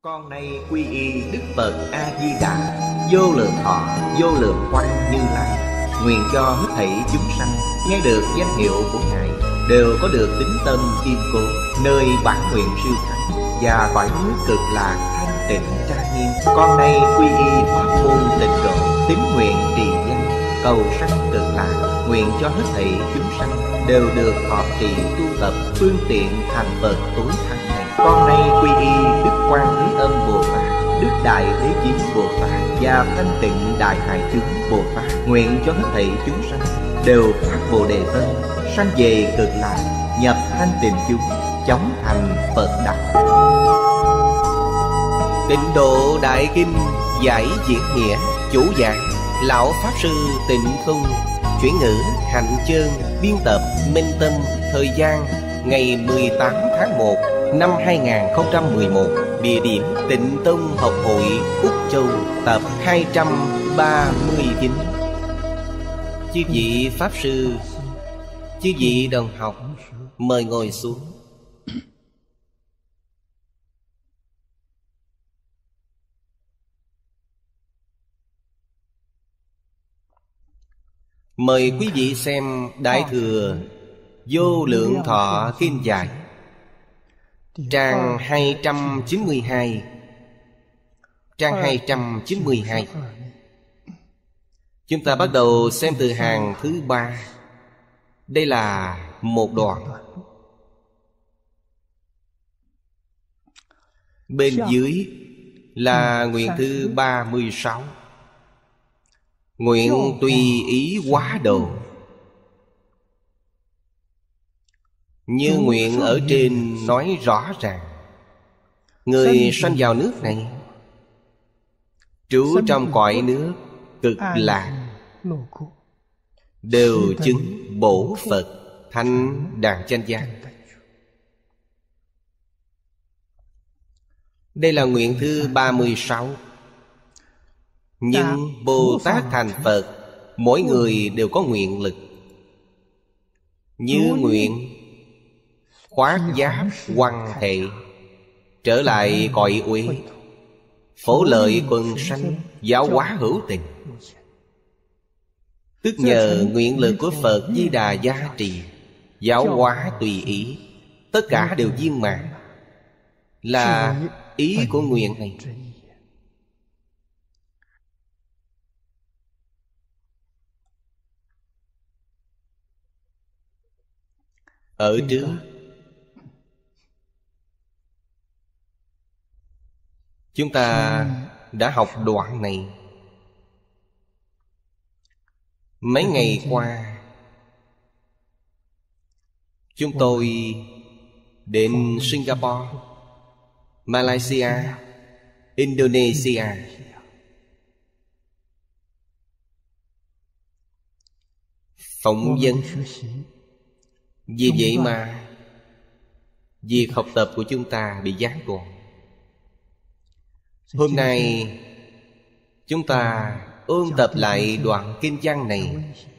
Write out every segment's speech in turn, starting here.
Con nay quy y Đức Phật A-di-đà, vô lượng thọ, vô lượng quang Như Lai. Nguyện cho hết thảy chúng sanh nghe được danh hiệu của Ngài đều có được tín tâm kiên cố, nơi bản nguyện siêu thắng và cõi nước cực lạc thanh tịnh trang nghiêm. Con nay quy y pháp môn tịnh độ, tín nguyện trì danh, cầu sanh cực lạc. Nguyện cho hết thảy chúng sanh đều được thọ trì tu tập phương tiện thành Phật tối thắng này. Con nay quy y Đức Quan Thế Âm Bồ Tát, Đức Đại Thế Chí Bồ Tát và Thanh Tịnh Đại Hải Chúng Bồ Tát. Nguyện cho hết thảy chúng sanh đều phát Bồ Đề Tâm, sanh về cực lạc, nhập thanh tịnh chúng, chóng thành Phật đạo. Tịnh Độ Đại Kinh giải diễn nghĩa. Chủ giảng Lão Pháp Sư Tịnh Không. Chuyển ngữ Hạnh Chơn. Biên tập Minh Tâm. Thời gian ngày 18 tháng 1 năm 2011. Địa điểm Tịnh Tông Học hội Úc Châu. Tập 239. Chư vị Pháp Sư, chư vị đồng học, mời ngồi xuống. Mời quý vị xem Đại Thừa Vô Lượng Thọ Kinh Giải, trang 292. Trang 292. Chúng ta bắt đầu xem từ hàng thứ 3. Đây là một đoạn. Bên dưới là nguyện thứ 36. Nguyện tùy ý hóa độ. Như nguyện ở trên nói rõ ràng, người sanh vào nước này, trú trong cõi nước cực lạc, đều chứng bổ Phật thành Đàn Chánh Giác. Đây là nguyện thứ 36. Nhưng Bồ Tát thành Phật, mỗi người đều có nguyện lực. Như nguyện khoác giáp hoằng thể, trở lại cõi uế, phổ lợi quần sanh, giáo hóa hữu tình. Tức nhờ nguyện lực của Phật Di Đà gia trì, giáo hóa tùy ý, tất cả đều viên mãn, là ý của nguyện này. Ở trước chúng ta đã học đoạn này. Mấy ngày qua chúng tôi đến Singapore, Malaysia, Indonesia. Phỏng vấn. Vì vậy mà việc học tập của chúng ta bị gián đoạn. Hôm nay chúng ta ôn tập lại đoạn kinh văn này.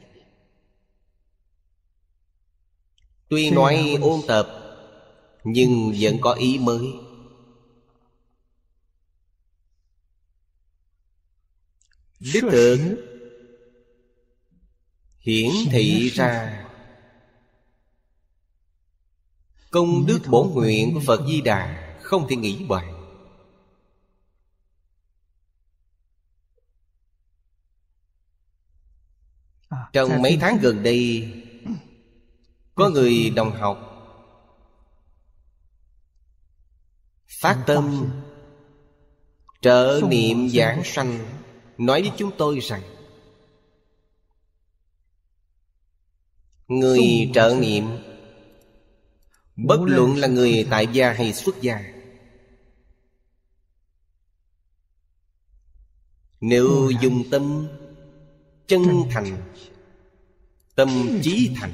Tuy nói ôn tập, nhưng vẫn có ý mới. Đích thực hiển thị ra công đức bổn nguyện của Phật Di Đà không thể nghĩ bàn. Trong mấy tháng gần đây, có người đồng học phát tâm trợ niệm giảng sanh, nói với chúng tôi rằng người trợ niệm, bất luận là người tại gia hay xuất gia, nếu dùng tâm chân thành, tâm chí thành,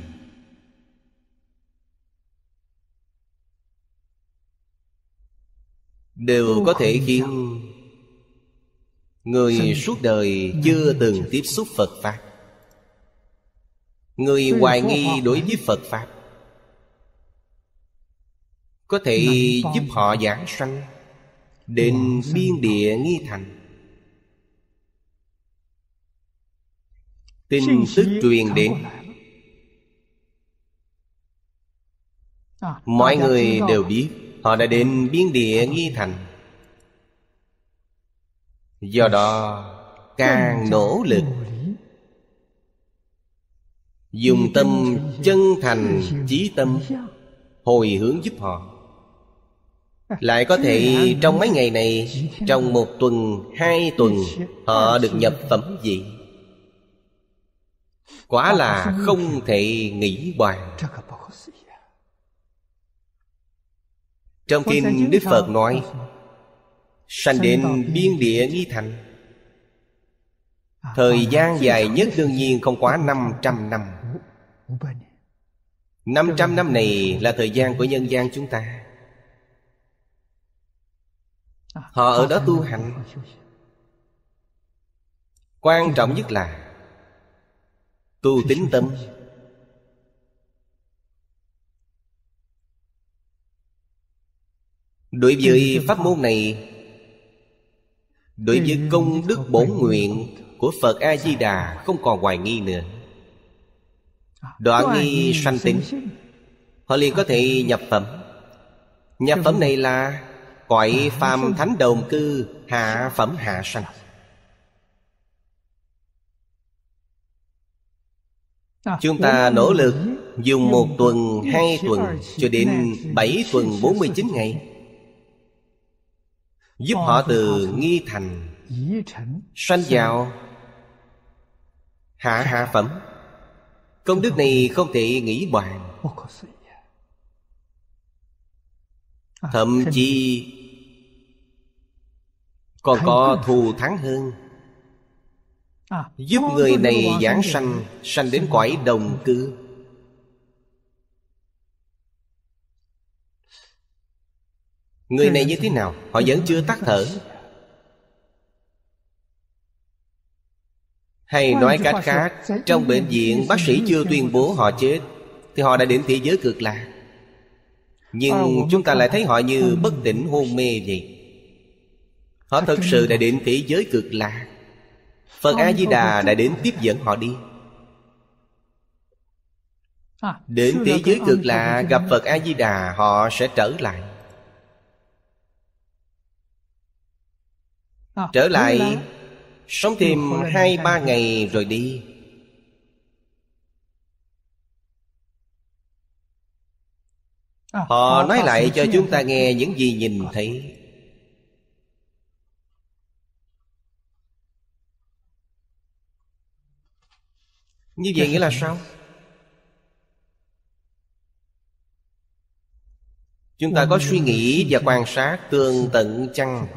đều có thể khiến người suốt đời chưa từng tiếp xúc Phật Pháp, người hoài nghi đối với Phật Pháp, có thể giúp họ giảng sanh, đến biên địa nghi thành. Tin tức truyền đến, mọi người đều biết họ đã đến biên địa nghi thành. Do đó càng nỗ lực, dùng tâm chân thành chí tâm hồi hướng giúp họ. Lại có thể trong mấy ngày này, trong 1 tuần, 2 tuần, họ được nhập phẩm vị. Quả là không thể nghĩ bàn. Trong kinh Đức Phật nói, sanh đến biên địa nghi thành, thời gian dài nhất đương nhiên không quá 500 năm. 500 năm này là thời gian của nhân gian chúng ta. Họ ở đó tu hành. Quan trọng nhất là tu tín tâm. Đối với pháp môn này, đối với công đức bổn nguyện của Phật A-di-đà không còn hoài nghi nữa. Đoạn nghi sanh tính, họ liền có thể nhập phẩm. Nhập phẩm này là cõi phàm thánh đồng cư, hạ phẩm hạ sanh. Chúng ta nỗ lực dùng 1 tuần, 2 tuần cho đến 7 tuần 49 ngày, giúp họ từ nghi thành sanh vào hạ phẩm. Công đức này không thể nghĩ bàn. Thậm chí còn có thù thắng hơn, giúp người này giảng sanh, sanh đến cõi đồng cư. Người này như thế nào? Họ vẫn chưa tắt thở. Hay nói cách khác, trong bệnh viện bác sĩ chưa tuyên bố họ chết, thì họ đã đến thế giới cực lạc. Nhưng chúng ta lại thấy họ như bất tỉnh hôn mê vậy. Họ thật sự đã đến thế giới cực lạc. Phật A-di-đà đã đến tiếp dẫn họ đi. Đến thế giới cực lạc gặp Phật A-di-đà, họ sẽ trở lại. Trở lại sống thêm 2-3 ngày rồi đi. Họ nói lại cho chúng ta nghe những gì nhìn thấy. Như vậy nghĩa là sao? Chúng ta có suy nghĩ và quan sát tường tận chăng?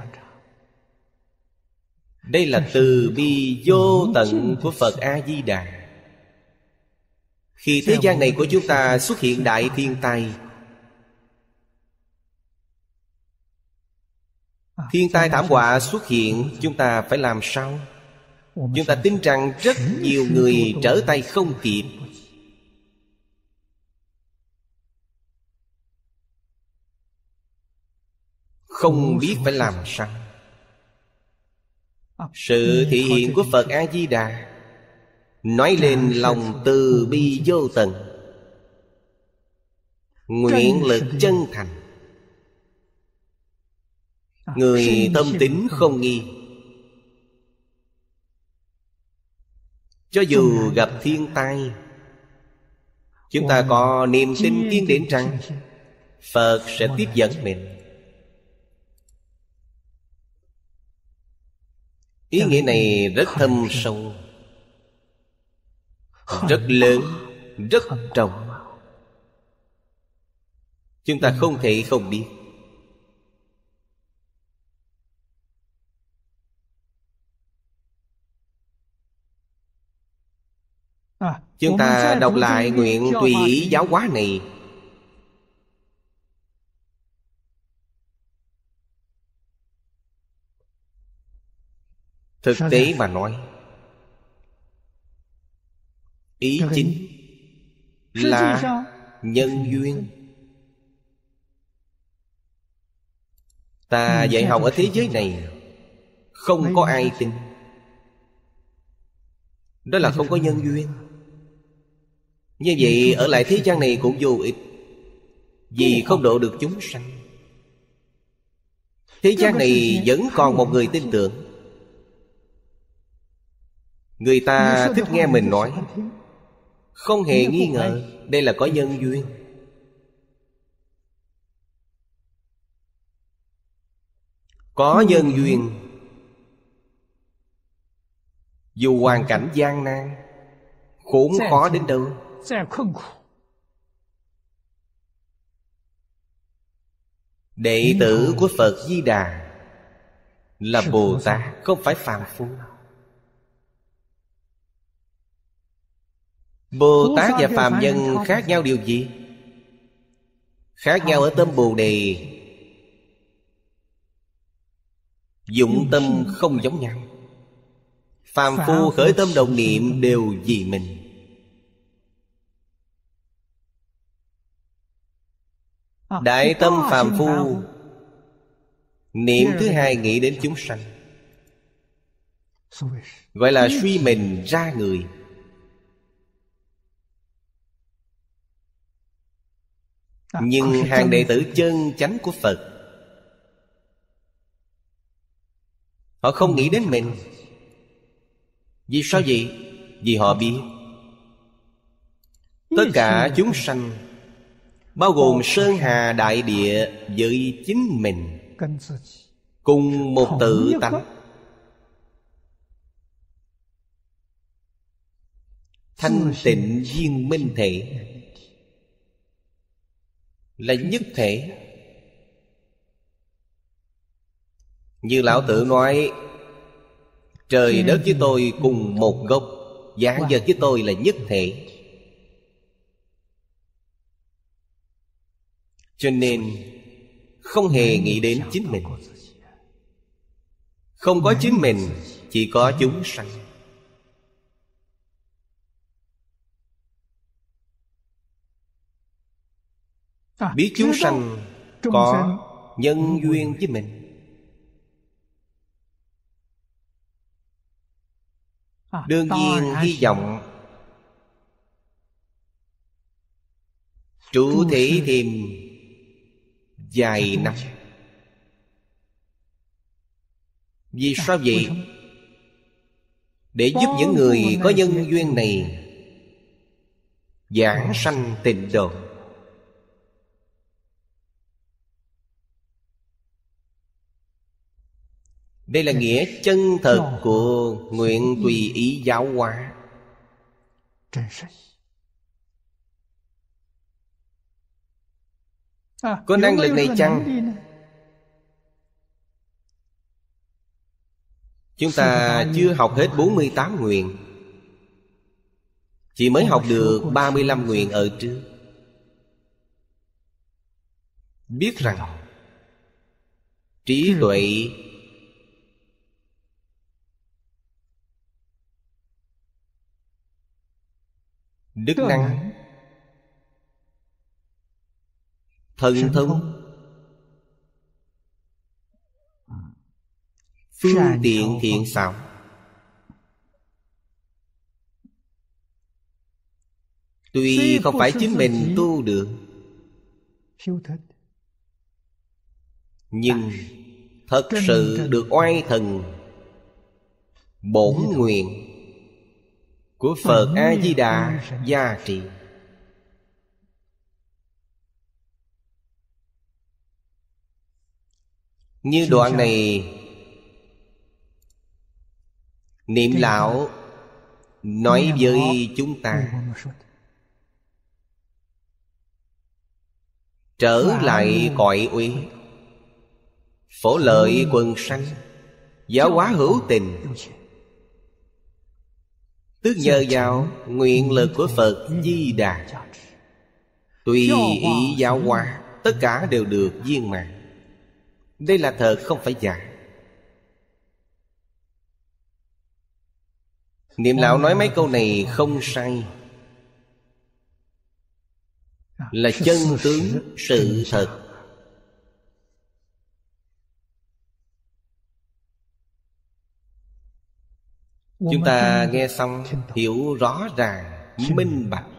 Đây là từ bi vô tận của Phật A-di-đà. Khi thế gian này của chúng ta xuất hiện đại thiên tai, thiên tai thảm họa xuất hiện, chúng ta phải làm sao? Chúng ta tin rằng rất nhiều người trở tay không kịp. Không biết phải làm sao. Sự thể hiện của Phật A-di-đà nói lên lòng từ bi vô tận, nguyện lực chân thành. Người tâm tín không nghi. Cho dù gặp thiên tai, chúng ta có niềm tin kiên định rằng Phật sẽ tiếp dẫn mình. Ý nghĩa này rất thâm sâu, rất lớn, rất trọng. Chúng ta không thể không biết. Chúng ta đọc lại nguyện tùy ý giáo hóa này, thực tế mà nói, ý chính là nhân duyên. Ta dạy học ở thế giới này không có ai tin. Đó là không có nhân duyên. Như vậy ở lại thế gian này cũng vô ích, vì không độ được chúng sanh. Thế gian này vẫn còn một người tin tưởng. Người ta thích nghe mình nói, không hề nghi ngờ đây là có nhân duyên. Có nhân duyên, dù hoàn cảnh gian nan, khốn khó đến đâu, đệ tử của Phật Di Đà là Bồ Tát, không phải phàm phu. Bồ Tát và phàm nhân khác nhau điều gì? Khác nhau ở tâm Bồ Đề. Dụng tâm không giống nhau. Phàm phu khởi tâm động niệm đều vì mình. Đại tâm phàm phu, niệm thứ hai nghĩ đến chúng sanh, gọi là suy mình ra người. Nhưng hàng đệ tử chân chánh của Phật, họ không nghĩ đến mình. Vì sao vậy? Vì họ biết tất cả chúng sanh, bao gồm sơn hà đại địa với chính mình, cùng một tự tánh. Thanh tịnh viên minh thể, là nhất thể. Như Lão Tử nói, trời đất với tôi cùng một gốc, vạn vật với tôi là nhất thể. Cho nên không hề nghĩ đến chính mình. Không có chính mình, chỉ có chúng sanh. Biết chúng sanh có nhân duyên với mình. Đương nhiên hy vọng trụ thể thêm vài năm. Vì sao vậy? Để giúp những người có nhân duyên này giảng sanh tịnh độ. Đây là nghĩa chân thật của nguyện tùy ý giáo hóa. Có năng lực này chăng? Chúng ta chưa học hết 48 nguyện, chỉ mới học được 35 nguyện ở trước. Biết rằng trí tuệ đức năng, thần thông, phương tiện thiện xảo, tuy không phải chính mình tu được, nhưng thật sự được oai thần bổn nguyện của Phật A-di-đà gia trì. Như đoạn này, Niệm Lão nói với chúng ta trở lại cõi uy, phổ lợi quần sanh, giáo hóa hữu tình. Tức nhờ vào nguyện lực của Phật Di Đà, tùy ý giáo hóa, tất cả đều được viên mãn. Đây là thật, không phải giả. Niệm Lão nói mấy câu này không sai, là chân tướng sự thật. Chúng ta nghe xong hiểu rõ ràng, minh bạch.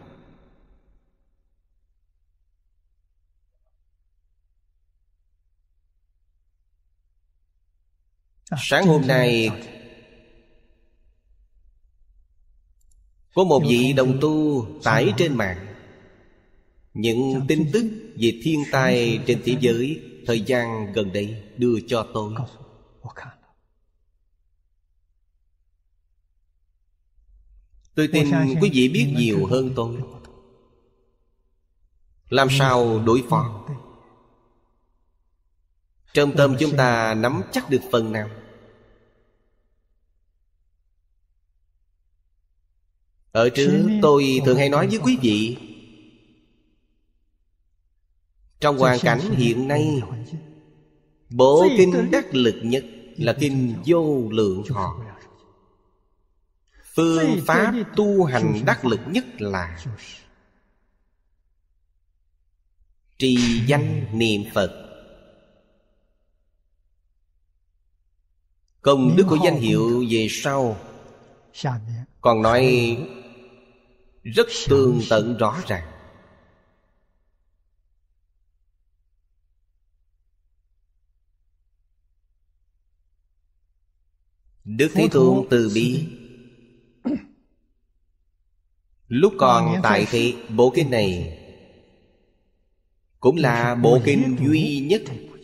Sáng hôm nay có một vị đồng tu tải trên mạng những tin tức về thiên tai trên thế giới thời gian gần đây đưa cho tôi. Tôi tin quý vị biết nhiều hơn tôi. Làm sao đối phó? Trong tâm chúng ta nắm chắc được phần nào? Ở trước tôi thường hay nói với quý vị, trong hoàn cảnh hiện nay, bộ kinh đắc lực nhất là kinh Vô Lượng Thọ. Phương pháp tu hành đắc lực nhất là trì danh niệm Phật. Công đức của danh hiệu về sau còn nói rất tường tận rõ ràng. Đức Thế Tôn từ bi. Lúc còn tại thế, bộ kinh này cũng là bộ kinh duy nhất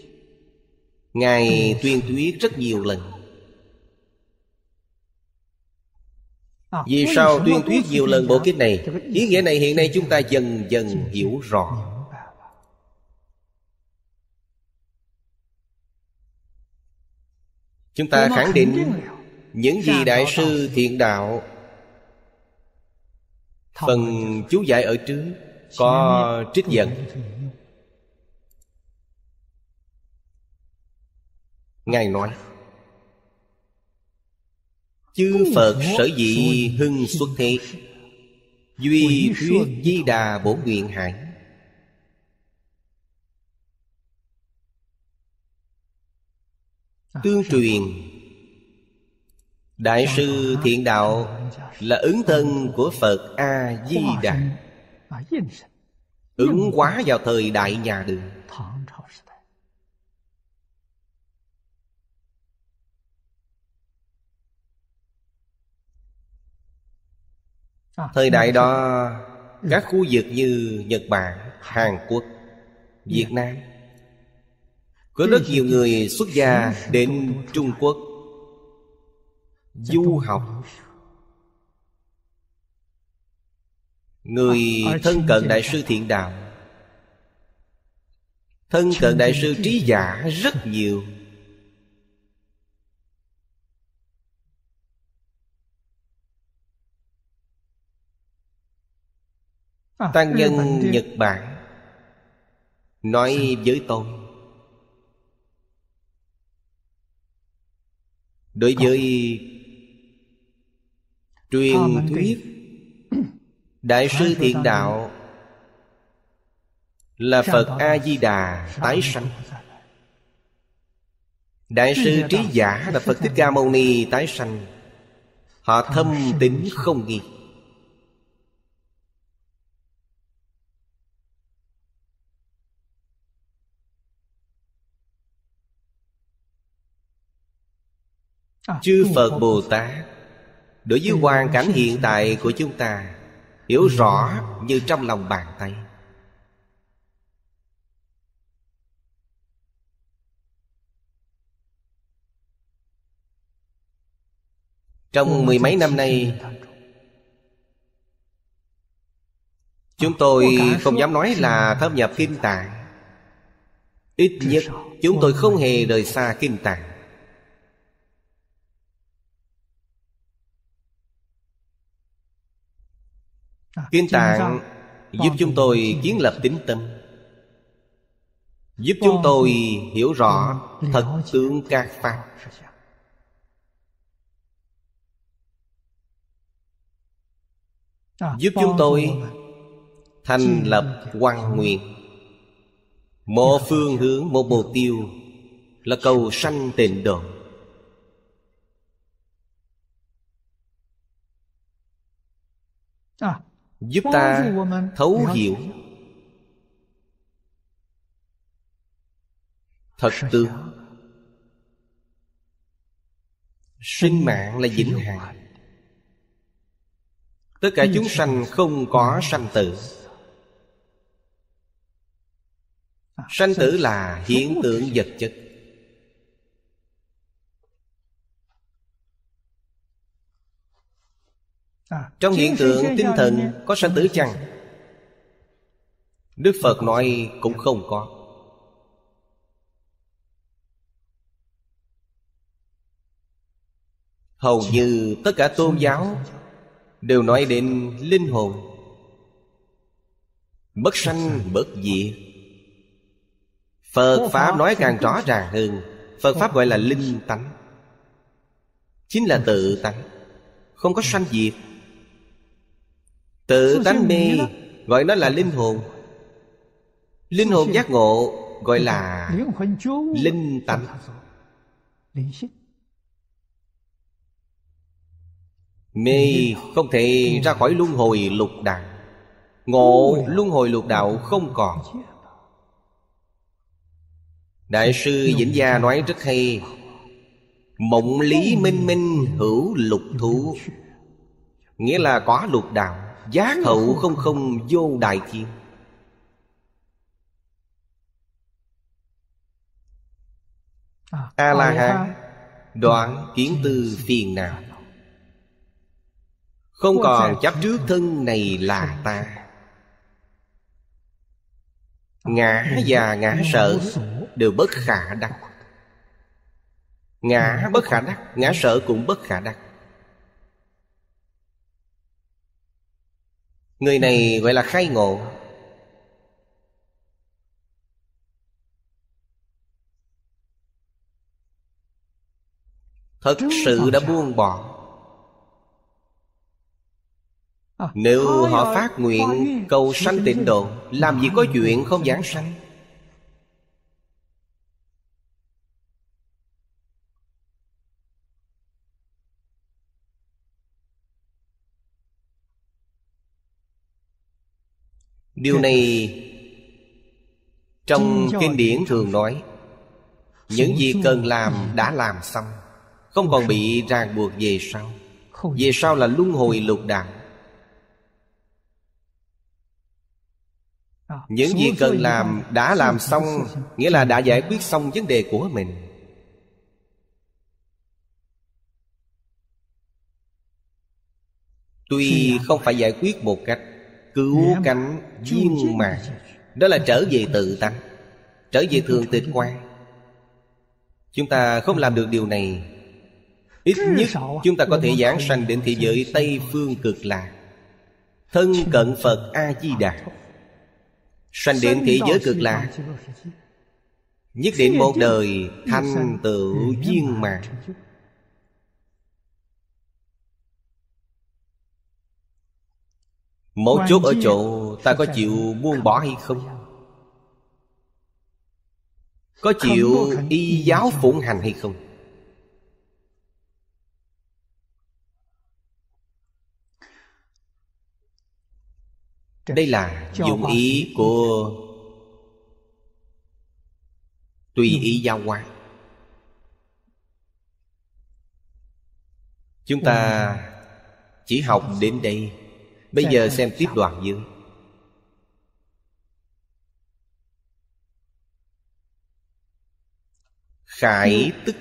Ngài tuyên thuyết rất nhiều lần. Vì sao tuyên thuyết nhiều lần bộ kinh này? Ý nghĩa này hiện nay chúng ta dần dần hiểu rõ. Chúng ta khẳng định những gì Đại sư Thiện Đạo phần chú giải ở trước có trích dẫn. Ngài nói chư Phật sở dĩ hưng xuất thế, duy thuyết Di Đà Bổn Nguyện Hải. Tương truyền Đại sư Thiện Đạo là ứng thân của Phật A-di-đà, ứng hóa vào thời Đại Nhà Đường. Thời đại đó, các khu vực như Nhật Bản, Hàn Quốc, Việt Nam có rất nhiều người xuất gia đến Trung Quốc du học. Người thân cận Đại sư Thiện Đạo, thân cận Đại sư Trí Giả rất nhiều. Tăng nhân Nhật Bản nói với tôi, đối với truyền thuyết Đại sư Thiện Đạo là Phật A-di-đà tái sanh, Đại sư Trí Giả là Phật Thích Ca Mâu Ni tái sanh, họ thâm tín không nghi. Chư Phật Bồ Tát đối với hoàn cảnh hiện tại của chúng ta hiểu rõ như trong lòng bàn tay. Trong mười mấy năm nay, chúng tôi không dám nói là thâm nhập Kinh Tạng. Ít nhất chúng tôi không hề rời xa Kinh Tạng. Kinh Tạng giúp chúng tôi kiến lập tín tâm, giúp chúng tôi hiểu rõ thật tướng các pháp. Giúp chúng tôi thành lập hoằng nguyện. Một phương hướng, một mục tiêu là cầu sanh tịnh độ. giúp ta thấu hiểu thật tướng. Sinh mạng là vĩnh hằng. Tất cả chúng sanh không có sanh tử. Sanh tử là hiện tượng vật chất. Trong hiện tượng tinh thần có sanh tử chăng? Đức Phật nói cũng không có. Hầu như tất cả tôn giáo đều nói đến linh hồn, bất sanh bất diệt. Phật Pháp nói càng rõ ràng hơn. Phật Pháp gọi là linh tánh, chính là tự tánh, không có sanh diệt. Tự tánh mê gọi nó là linh hồn. Linh hồn giác ngộ gọi là linh tánh. Mê không thể ra khỏi luân hồi lục đạo. Ngộ luân hồi lục đạo không còn. Đại sư Vĩnh Gia nói rất hay: mộng lý minh minh hữu lục thú. Nghĩa là có lục đạo. Giác hậu không không vô đại thiên. A-la-hán đoạn kiến tư phiền não, không còn chấp trước thân này là ta. Ngã và ngã sở đều bất khả đắc. Ngã bất khả đắc, ngã sở cũng bất khả đắc. Người này gọi là khai ngộ. Thật sự đã buông bỏ. Nếu họ phát nguyện cầu sanh tịnh độ, làm gì có chuyện không giảng sanh. Điều này trong kinh điển thường nói: những gì cần làm đã làm xong, không còn bị ràng buộc về sau. Về sau là luân hồi lục đạo. Những gì cần làm đã làm xong, nghĩa là đã giải quyết xong vấn đề của mình. Tuy không phải giải quyết một cách cứu cánh viên mãn, đó là trở về tự tánh, trở về thường tịch quan. Chúng ta không làm được điều này. Ít nhất chúng ta có thể giảng sanh đến thế giới Tây Phương Cực Lạc, thân cận Phật A-di-đà. Sanh đến thế giới Cực Lạc, nhất định một đời thành tựu viên mãn. Mấu chốt ở chỗ ta có chịu buông bỏ hay không, có chịu y giáo phụng hành hay không. Đây là dụng ý của tùy ý giáo hóa. Chúng ta chỉ học đến đây. Bây giờ xem tiếp đoạn dưới. Khải tức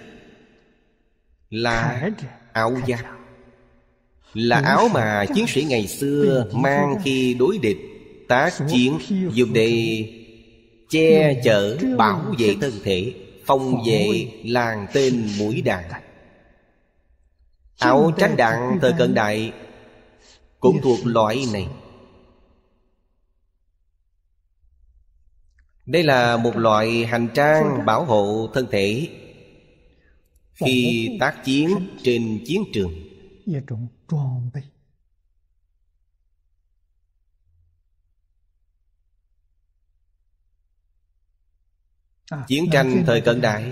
là áo giáp, là áo mà chiến sĩ ngày xưa mang khi đối địch tác chiến, dùng để che chở bảo vệ thân thể, phòng vệ làng tên mũi đạn. Áo tránh đạn thời cận đại cũng thuộc loại này. Đây là một loại hành trang bảo hộ thân thể khi tác chiến trên chiến trường. Chiến tranh thời cận đại,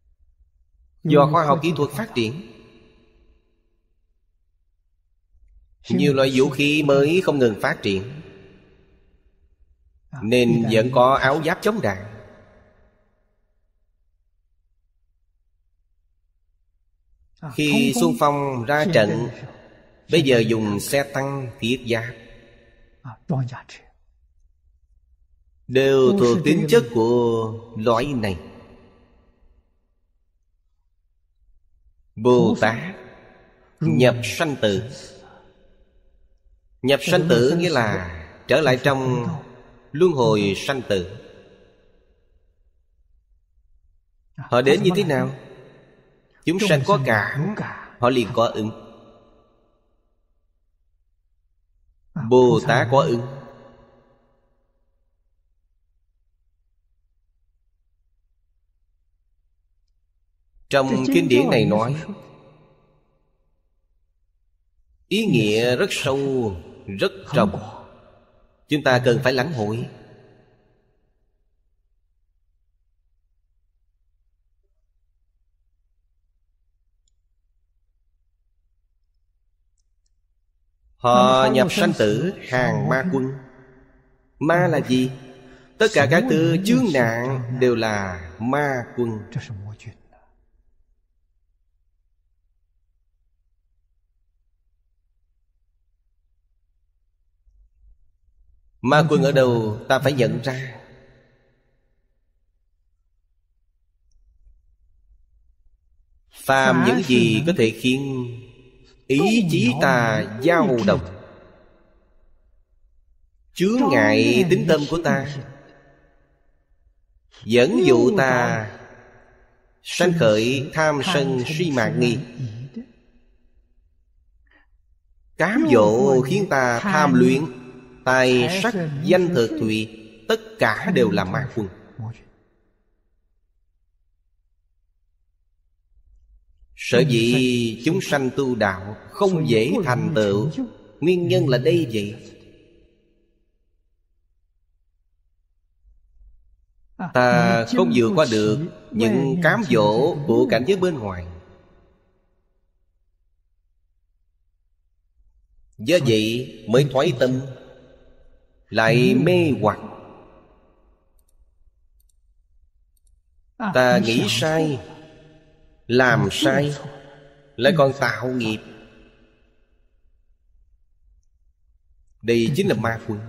do khoa học kỹ thuật phát triển, Nhiều loại vũ khí mới không ngừng phát triển, nên vẫn có áo giáp chống đạn. Khi xung phong ra trận, bây giờ dùng xe tăng thiết giáp, đều thuộc tính chất của loại này. Bồ Tát nhập sanh tử. Nhập sanh tử nghĩa là trở lại trong luân hồi sanh tử. Họ đến như thế nào? Chúng sanh có cảm, họ liền có ứng. Bồ Tát có ứng. Trong kinh điển này nói, ý nghĩa rất sâu, rất rộng. Chúng ta cần phải lãnh hội. Họ nhập sanh tử hàng ma quân. Ma là gì? Tất cả các thứ chướng nạn đều là ma quân. Ma quân ở đâu ta phải nhận ra. Phàm những gì có thể khiến ý chí ta dao động, chướng ngại tính tâm của ta, dẫn dụ ta sanh khởi tham sân si mạn nghi, cám dỗ khiến ta tham luyện tài sắc danh thực thùy, tất cả đều là ma quân. Sở dĩ chúng sanh tu đạo không dễ thành tựu, nguyên nhân là đây vậy. Ta không vượt qua được những cám dỗ của cảnh giới bên ngoài. Do vậy mới thoái tâm, lại mê hoặc. Ta nghĩ sai, làm sai, lại còn tạo nghiệp. Đây chính là ma quân.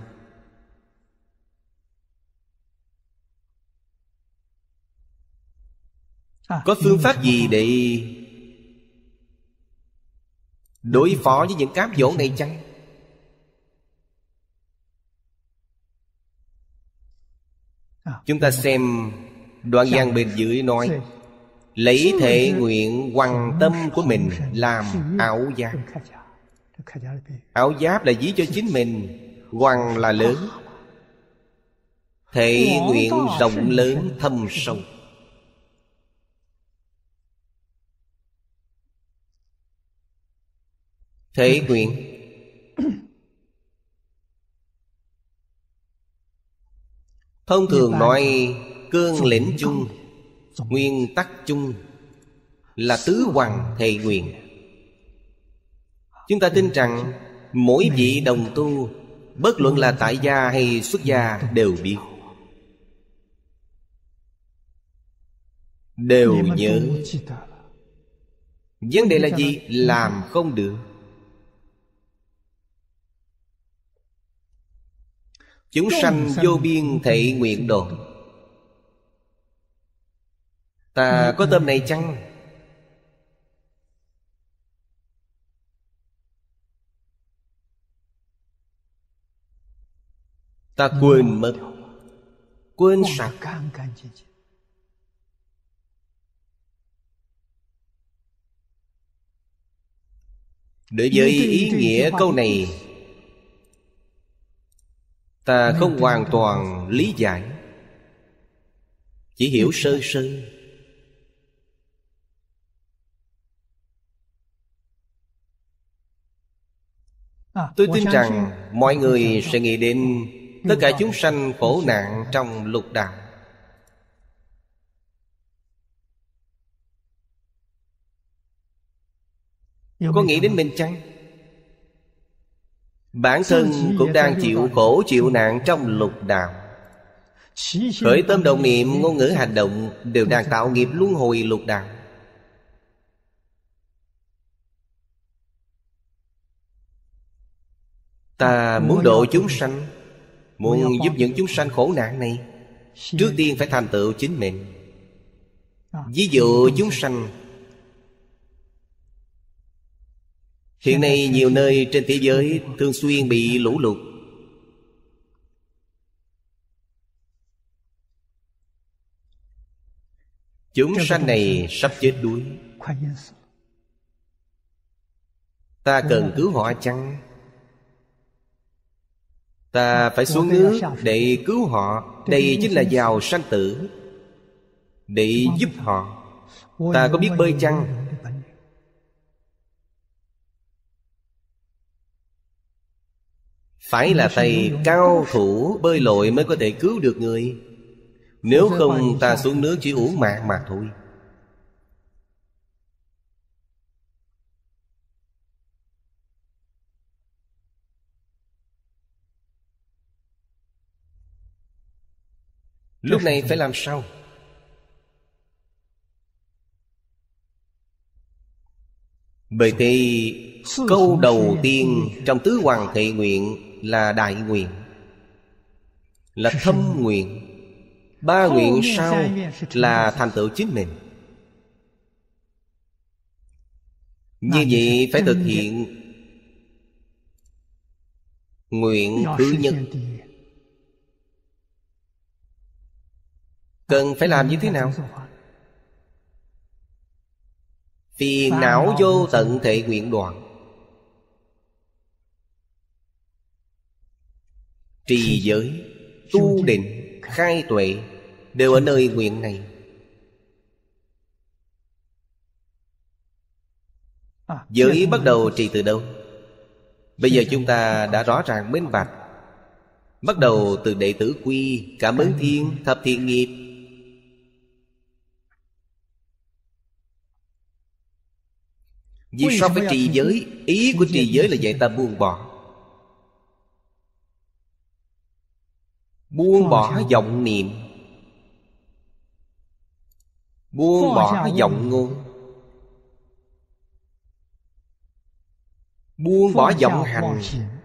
Có phương pháp gì để đối phó với những cám dỗ này chăng? Chúng ta xem đoạn văn bên dưới nói: lấy thể nguyện hoằng tâm của mình làm áo giáp. Áo giáp là ví cho chính mình. Hoằng là lớn, thể nguyện rộng lớn thâm sâu. Thể nguyện thông thường nói cương lĩnh chung, nguyên tắc chung là tứ hoằng thệ nguyện. Chúng ta tin rằng mỗi vị đồng tu, bất luận là tại gia hay xuất gia, đều biết, đều nhớ. Vấn đề là gì? Làm không được. Chúng sanh vô biên thệ nguyện độ. Ta có tâm này chăng? Ta quên mất. Quên sạch. Đối với ý nghĩa câu này, ta không hoàn toàn lý giải, chỉ hiểu sơ sơ. Tôi tin rằng mọi người sẽ nghĩ đến tất cả chúng sanh khổ nạn trong lục đạo. Có nghĩ đến mình chăng? Bản thân cũng đang chịu khổ chịu nạn trong lục đạo. Khởi tâm động niệm, ngôn ngữ hành động đều đang tạo nghiệp luân hồi lục đạo. Ta muốn độ chúng sanh, muốn giúp những chúng sanh khổ nạn này, trước tiên phải thành tựu chính mình. Ví dụ chúng sanh hiện nay nhiều nơi trên thế giới thường xuyên bị lũ lụt. Chúng sanh này sắp chết đuối. Ta cần cứu họ chăng? Ta phải xuống nước để cứu họ. Đây chính là vào sanh tử, để giúp họ. Ta có biết bơi chăng? Phải là thầy cao thủ bơi lội mới có thể cứu được người. Nếu không ta xuống nước chỉ uổng mạng mà thôi. Lúc này phải làm sao? Bởi thì câu đầu tiên trong tứ hoàng thệ nguyện là đại nguyện, là thâm nguyện. Ba nguyện sau là thành tựu chính mình. Như vậy phải thực hiện nguyện thứ nhất. Cần phải làm như thế nào? Phiền não vô tận thệ nguyện đoạn. Trì giới, tu định, khai tuệ đều ở nơi nguyện này. Giới bắt đầu trì từ đâu? Bây giờ chúng ta đã rõ ràng minh bạch. Bắt đầu từ đệ tử quy, cảm ứng thiên, thập thiện nghiệp. Vì sao phải trì giới? Ý của trì giới là dạy ta buông bỏ. Buông bỏ vọng niệm, buông bỏ vọng ngôn, buông bỏ vọng hành,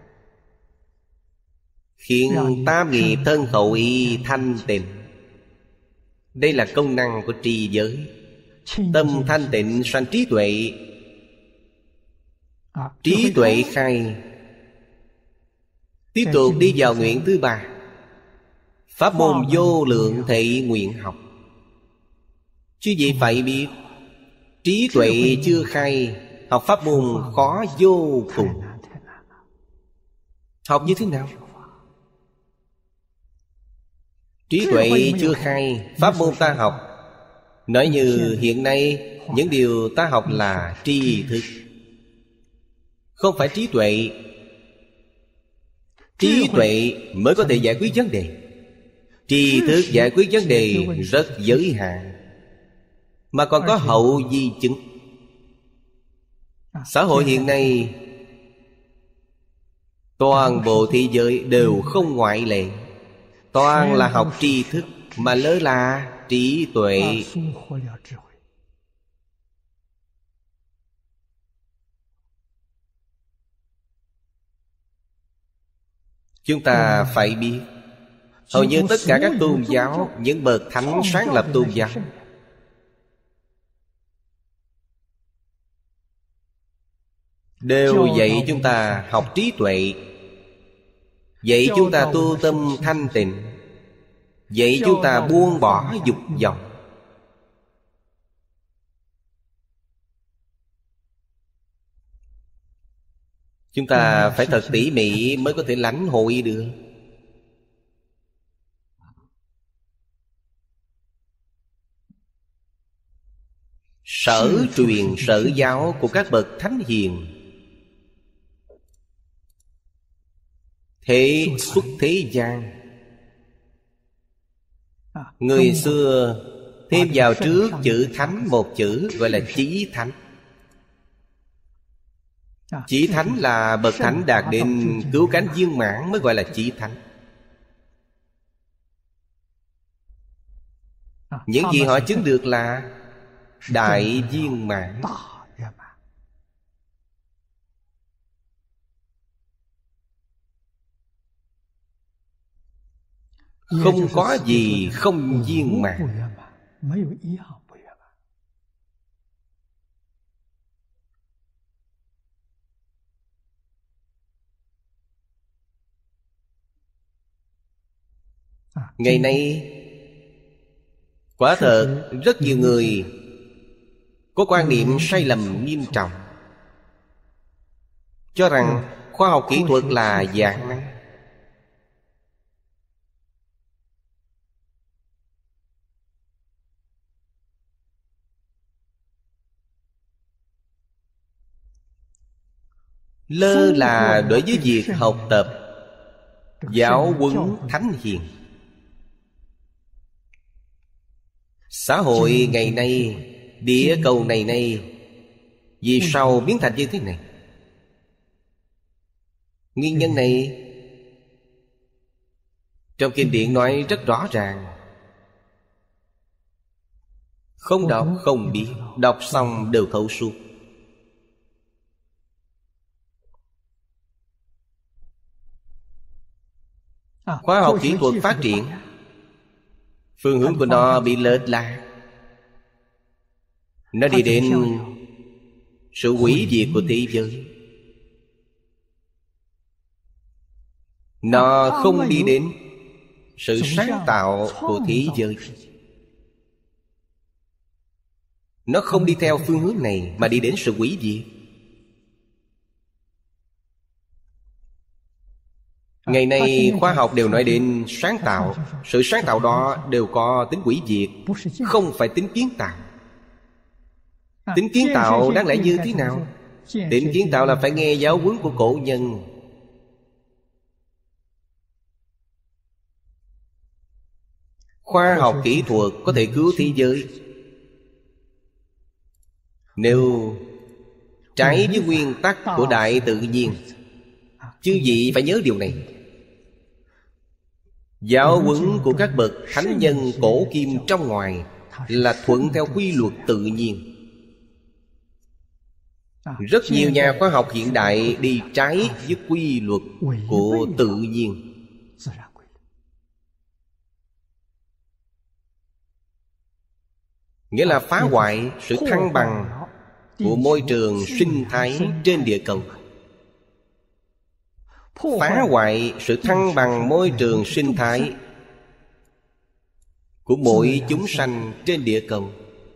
khiến tam nghiệp thân khẩu ý thanh tịnh. Đây là công năng của trì giới. Tâm thanh tịnh sanh trí tuệ. Trí tuệ khai. Tiếp tục đi vào nguyện thứ ba, pháp môn vô lượng thệ nguyện học. Chứ gì phải biết, trí tuệ chưa khai, học pháp môn khó vô cùng. Học như thế nào? Trí tuệ chưa khai, pháp môn ta học. Nói như hiện nay, những điều ta học là tri thức, không phải trí tuệ. Trí tuệ mới có thể giải quyết vấn đề. Tri thức giải quyết vấn đề rất giới hạn, mà còn có hậu di chứng. Xã hội hiện nay, toàn bộ thế giới đều không ngoại lệ. Toàn là học tri thức, mà lơ là trí tuệ. Chúng ta phải biết, hầu như tất cả các tôn giáo, những bậc thánh sáng lập tôn giáo, đều dạy chúng ta học trí tuệ, dạy chúng ta tu tâm thanh tịnh, dạy chúng ta buông bỏ dục vọng. Chúng ta phải thật tỉ mỉ mới có thể lãnh hội được. Sở truyền sở giáo của các bậc thánh hiền, thế xuất thế gian. Người xưa thêm vào trước chữ thánh một chữ, gọi là chí thánh. Chí thánh là bậc thánh đạt đến cứu cánh viên mãn mới gọi là chí thánh. Những gì họ chứng được là đại viên mãn. Không có gì không viên mãn. Ngày nay quả thật rất nhiều người có quan niệm sai lầm nghiêm trọng, cho rằng khoa học kỹ thuật là vạn năng. Lơ là đối với việc học tập giáo huấn thánh hiền. Xã hội ngày nay, địa cầu này vì sao biến thành như thế này? Nguyên nhân này trong kinh điển nói rất rõ ràng. Không đọc không biết, đọc xong đều thấu suốt. Khoa học kỹ thuật phát triển, phương hướng của nó bị lệch lạc. Nó đi đến sự hủy diệt của thế giới. Nó không đi đến sự sáng tạo của thế giới. Nó không đi theo phương hướng này, mà đi đến sự hủy diệt. Ngày nay khoa học đều nói đến sáng tạo. Sự sáng tạo đó đều có tính hủy diệt, không phải tính kiến tạo. Tính kiến tạo đáng lẽ như thế nào? Tính kiến tạo là phải nghe giáo huấn của cổ nhân. Khoa học kỹ thuật có thể cứu thế giới. Nếu trái với nguyên tắc của đại tự nhiên, chư vị phải nhớ điều này. Giáo huấn của các bậc thánh nhân cổ kim trong ngoài là thuận theo quy luật tự nhiên. Rất nhiều nhà khoa học hiện đại đi trái với quy luật của tự nhiên. Nghĩa là phá hoại sự thăng bằng của môi trường sinh thái trên địa cầu. Phá hoại sự thăng bằng môi trường sinh thái của mỗi chúng sanh trên địa cầu.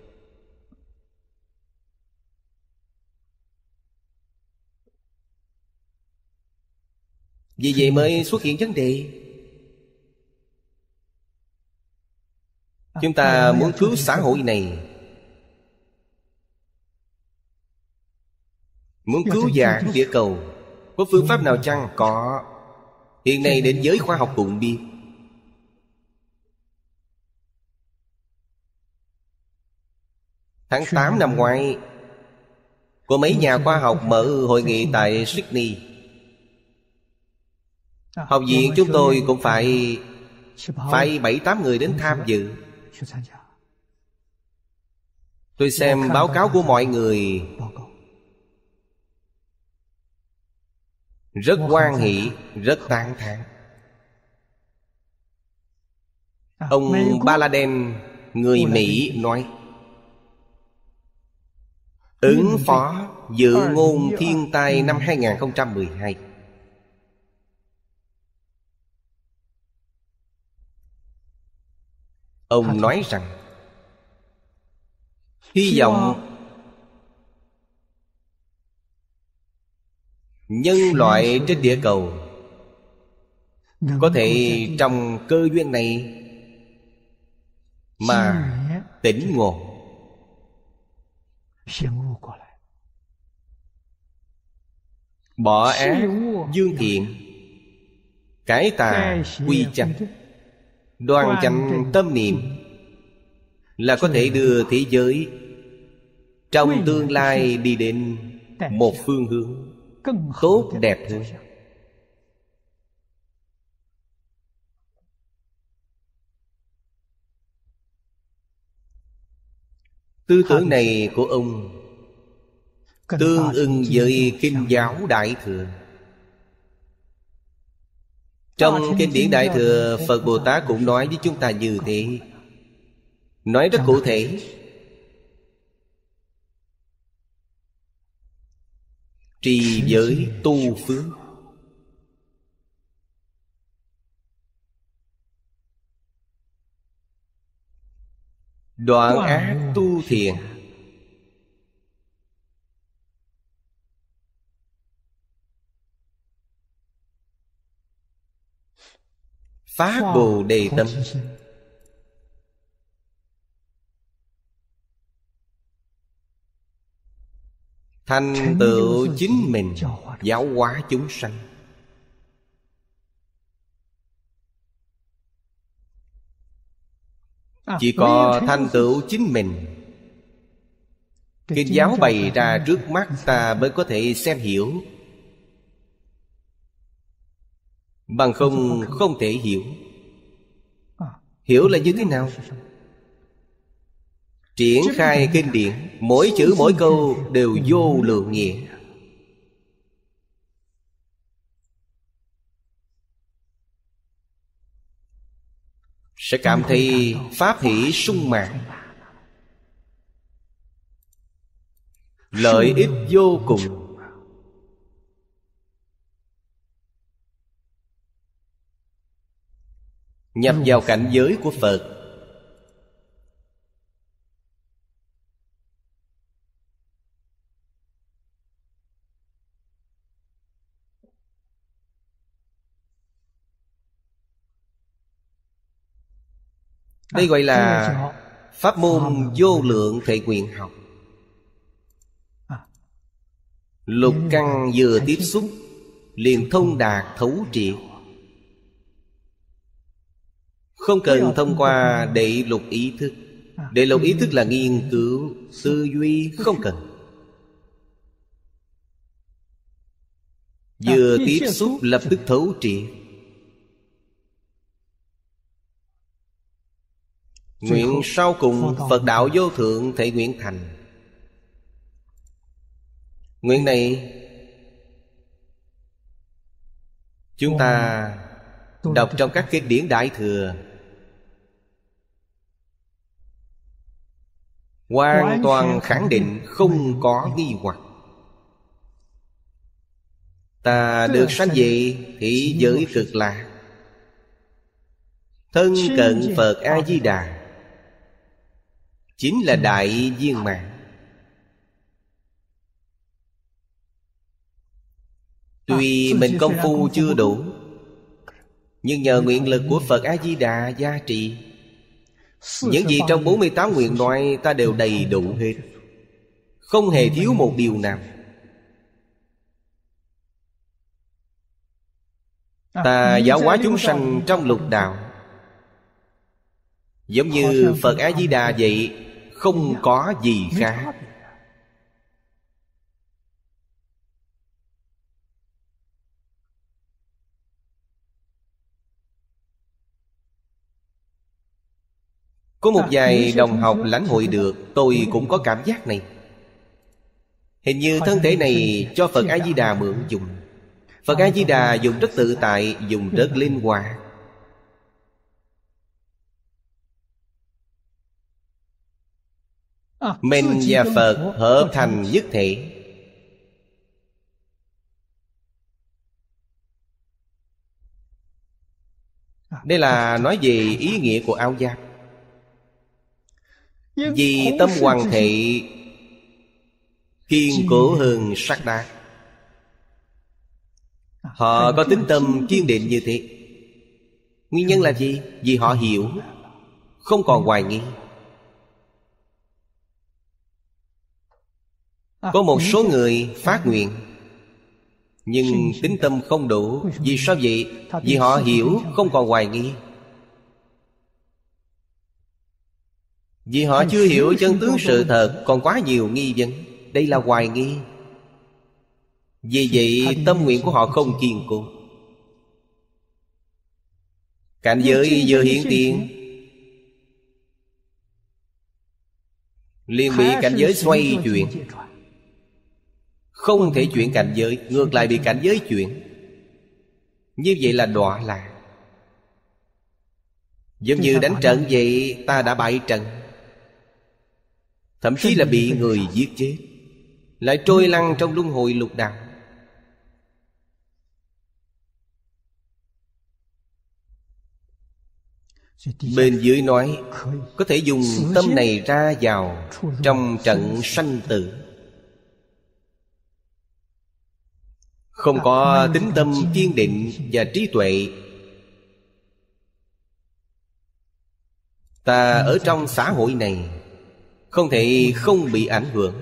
Vì vậy mới xuất hiện vấn đề. Chúng ta muốn cứu xã hội này, muốn cứu vãn địa cầu, có phương pháp nào chăng? Có. Hiện nay đến giới khoa học cũng biết. Tháng 8 năm ngoái, có mấy nhà khoa học mở hội nghị tại Sydney. Học viện chúng tôi cũng phải 7-8 người đến tham dự. Tôi xem báo cáo của mọi người, rất hoan hỷ, rất tán thán. Ông Baladen, người Mỹ nói: ứng phó dự ngôn thiên tai năm 2012. Ông nói rằng hy vọng nhân loại trên địa cầu có thể trong cơ duyên này mà tỉnh ngộ, bỏ ác dương thiện, cải tà quy chánh, đoan chánh tâm niệm, là có thể đưa thế giới trong tương lai đi đến một phương hướng tốt đẹp hơn. Tư tưởng này của ông tương ưng với Kinh giáo Đại Thừa. Trong Kinh điển Đại Thừa, Phật Bồ Tát cũng nói với chúng ta như thế, nói rất cụ thể. Trì giới tu phước, đoạn ác tu thiện, phát Bồ Đề tâm. Thành tựu chính mình, giáo hóa chúng sanh. Chỉ có thành tựu chính mình, Kinh giáo bày ra trước mắt ta mới có thể xem hiểu. Bằng không, không thể hiểu. Hiểu là như thế nào? Triển khai kinh điển, mỗi chữ mỗi câu đều vô lượng nghĩa. Sẽ cảm thấy pháp hỷ sung mãn, lợi ích vô cùng. Nhập vào cảnh giới của Phật, đây gọi là pháp môn vô lượng thệ nguyện học. Lục căn vừa tiếp xúc liền thông đạt thấu triệt, không cần thông qua đệ lục ý thức. Đệ lục ý thức là nghiên cứu, tư duy, không cần. Vừa tiếp xúc lập tức thấu triệt. Nguyện sau cùng Phật đạo vô thượng thể nguyện thành. Nguyện này chúng ta đọc trong các kinh điển Đại Thừa, hoàn toàn khẳng định, không có nghi hoặc. Ta được sanh về thị giới cực lạc, thân cận Phật A-di-đà, chính là đại viên mãn. Tuy mình công phu chưa đủ, nhưng nhờ nguyện lực của Phật A-di-đà gia trì, những gì trong 48 nguyện loại ta đều đầy đủ hết, không hề thiếu một điều nào. Ta giáo hóa chúng sanh trong lục đạo, giống như Phật A-di-đà vậy, không có gì khác. Có một vài đồng học lãnh hội được, tôi cũng có cảm giác này. Hình như thân thể này cho Phật A-di-đà mượn dùng. Phật A-di-đà dùng rất tự tại, dùng rất linh hoạt. Mình và Phật hợp thành nhất thể. Đây là nói về ý nghĩa của áo giáp. Vì tâm hoàng thể kiên cố hơn sắt đá, họ có tính tâm kiên định như thế. Nguyên nhân là gì? Vì họ hiểu, không còn hoài nghi. Có một số người phát nguyện, nhưng tính tâm không đủ. Vì sao vậy? Vì họ hiểu, không còn hoài nghi. Vì họ chưa hiểu chân tướng sự thật, còn quá nhiều nghi vấn. Đây là hoài nghi. Vì vậy tâm nguyện của họ không kiên cố. Cảnh giới vừa hiện tiền liền bị cảnh giới xoay chuyển, không thể chuyển cảnh giới, ngược lại bị cảnh giới chuyển. Như vậy là đọa lạc. Giống như đánh trận vậy, ta đã bại trận, thậm chí là bị người giết chết, lại trôi lăn trong luân hồi lục đạo. Bên dưới nói có thể dùng tâm này ra vào trong trận sanh tử. Không có tín tâm kiên định và trí tuệ, ta ở trong xã hội này không thể không bị ảnh hưởng.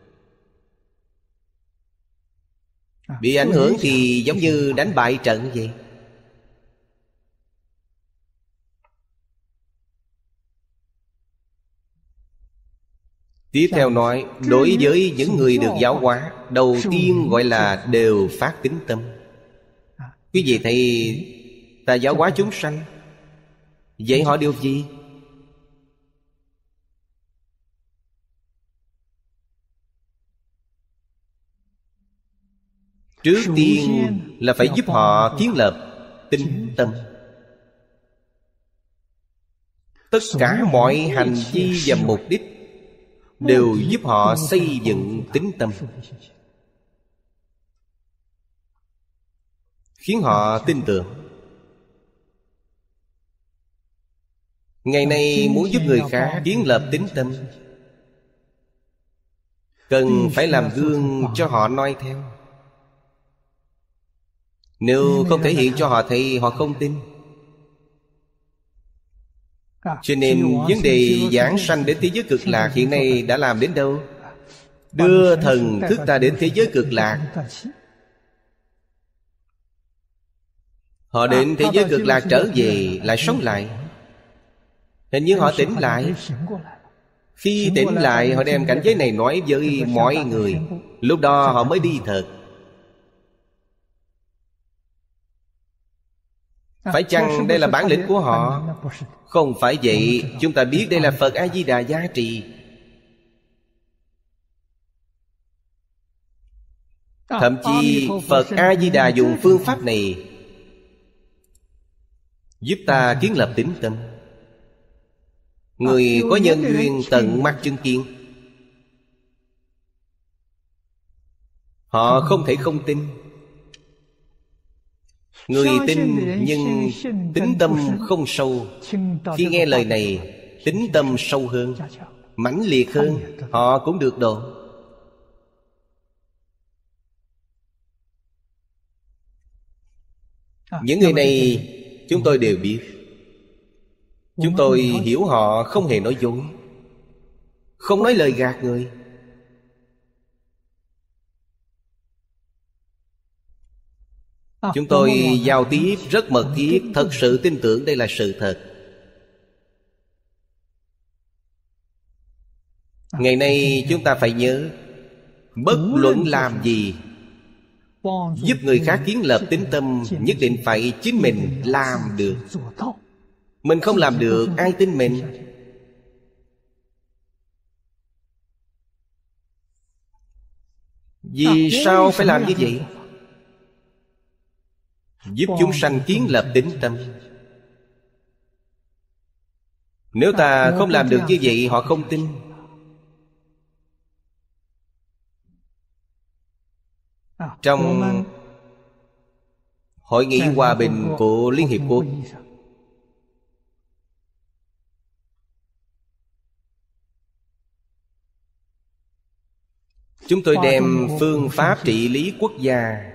Bị ảnh hưởng thì giống như đánh bại trận vậy. Tiếp theo nói, đối với những người được giáo hóa, đầu tiên gọi là đều phát tín tâm. Quý vị thấy ta giáo hóa chúng sanh, vậy họ điều gì? Trước tiên là phải giúp họ kiến lập tín tâm. Tất cả mọi hành vi và mục đích đều giúp họ xây dựng tín tâm, khiến họ tin tưởng. Ngày nay muốn giúp người khác kiến lập tín tâm, cần phải làm gương cho họ noi theo. Nếu không thể hiện cho họ thấy, họ không tin. Cho nên vấn đề giảng sanh đến thế giới cực lạc hiện nay đã làm đến đâu? Đưa thần thức ta đến thế giới cực lạc. Họ đến thế giới cực lạc trở về, lại sống lại. Hình như họ tỉnh lại. Khi tỉnh lại, họ đem cảnh giới này nói với mọi người. Lúc đó họ mới đi thật. Phải chăng đây là bản lĩnh của họ? Không phải vậy. Chúng ta biết đây là Phật A-di-đà gia trì. Thậm chí Phật A-di-đà dùng phương pháp này giúp ta kiến lập tín tâm. Người có nhân duyên tận mắt chứng kiến, họ không thể không tin. Người tin nhưng tín tâm không sâu. Khi nghe lời này, tín tâm sâu hơn, mãnh liệt hơn, họ cũng được độ. Những người này chúng tôi đều biết. Chúng tôi hiểu họ không hề nói dối, không nói lời gạt người. Chúng tôi giao tiếp rất mật thiết, thật sự tin tưởng đây là sự thật. Ngày nay chúng ta phải nhớ, bất luận làm gì giúp người khác kiến lập tín tâm, nhất định phải chính mình làm được. Mình không làm được, ai tin mình? Vì sao phải làm như vậy? Giúp chúng sanh kiến lập tín tâm. Nếu ta không làm được như vậy, họ không tin. Trong Hội nghị hòa bình của Liên Hiệp Quốc, chúng tôi đem phương pháp trị lý quốc gia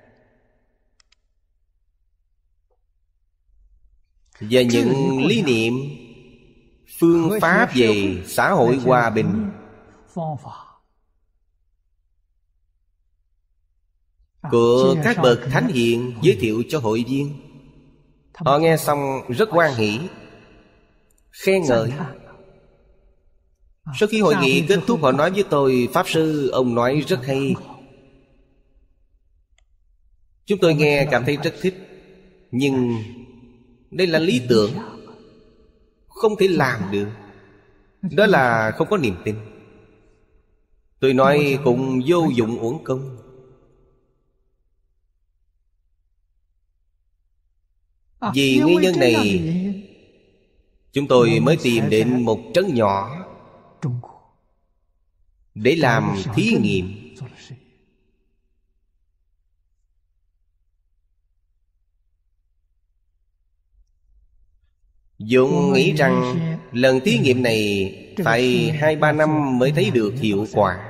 và những lý niệm, phương pháp về xã hội hòa bình của các bậc thánh hiền giới thiệu cho hội viên. Họ nghe xong rất hoan hỷ, khen ngợi. Sau khi hội nghị kết thúc, họ nói với tôi: Pháp Sư, ông nói rất hay. Chúng tôi nghe cảm thấy rất thích. Nhưng đây là lý tưởng, không thể làm được. Đó là không có niềm tin. Tôi nói cũng vô dụng uổng công. Vì nguyên nhân này, chúng tôi mới tìm đến một trấn nhỏ để làm thí nghiệm. Dũng nghĩ rằng lần thí nghiệm này phải 2-3 năm mới thấy được hiệu quả.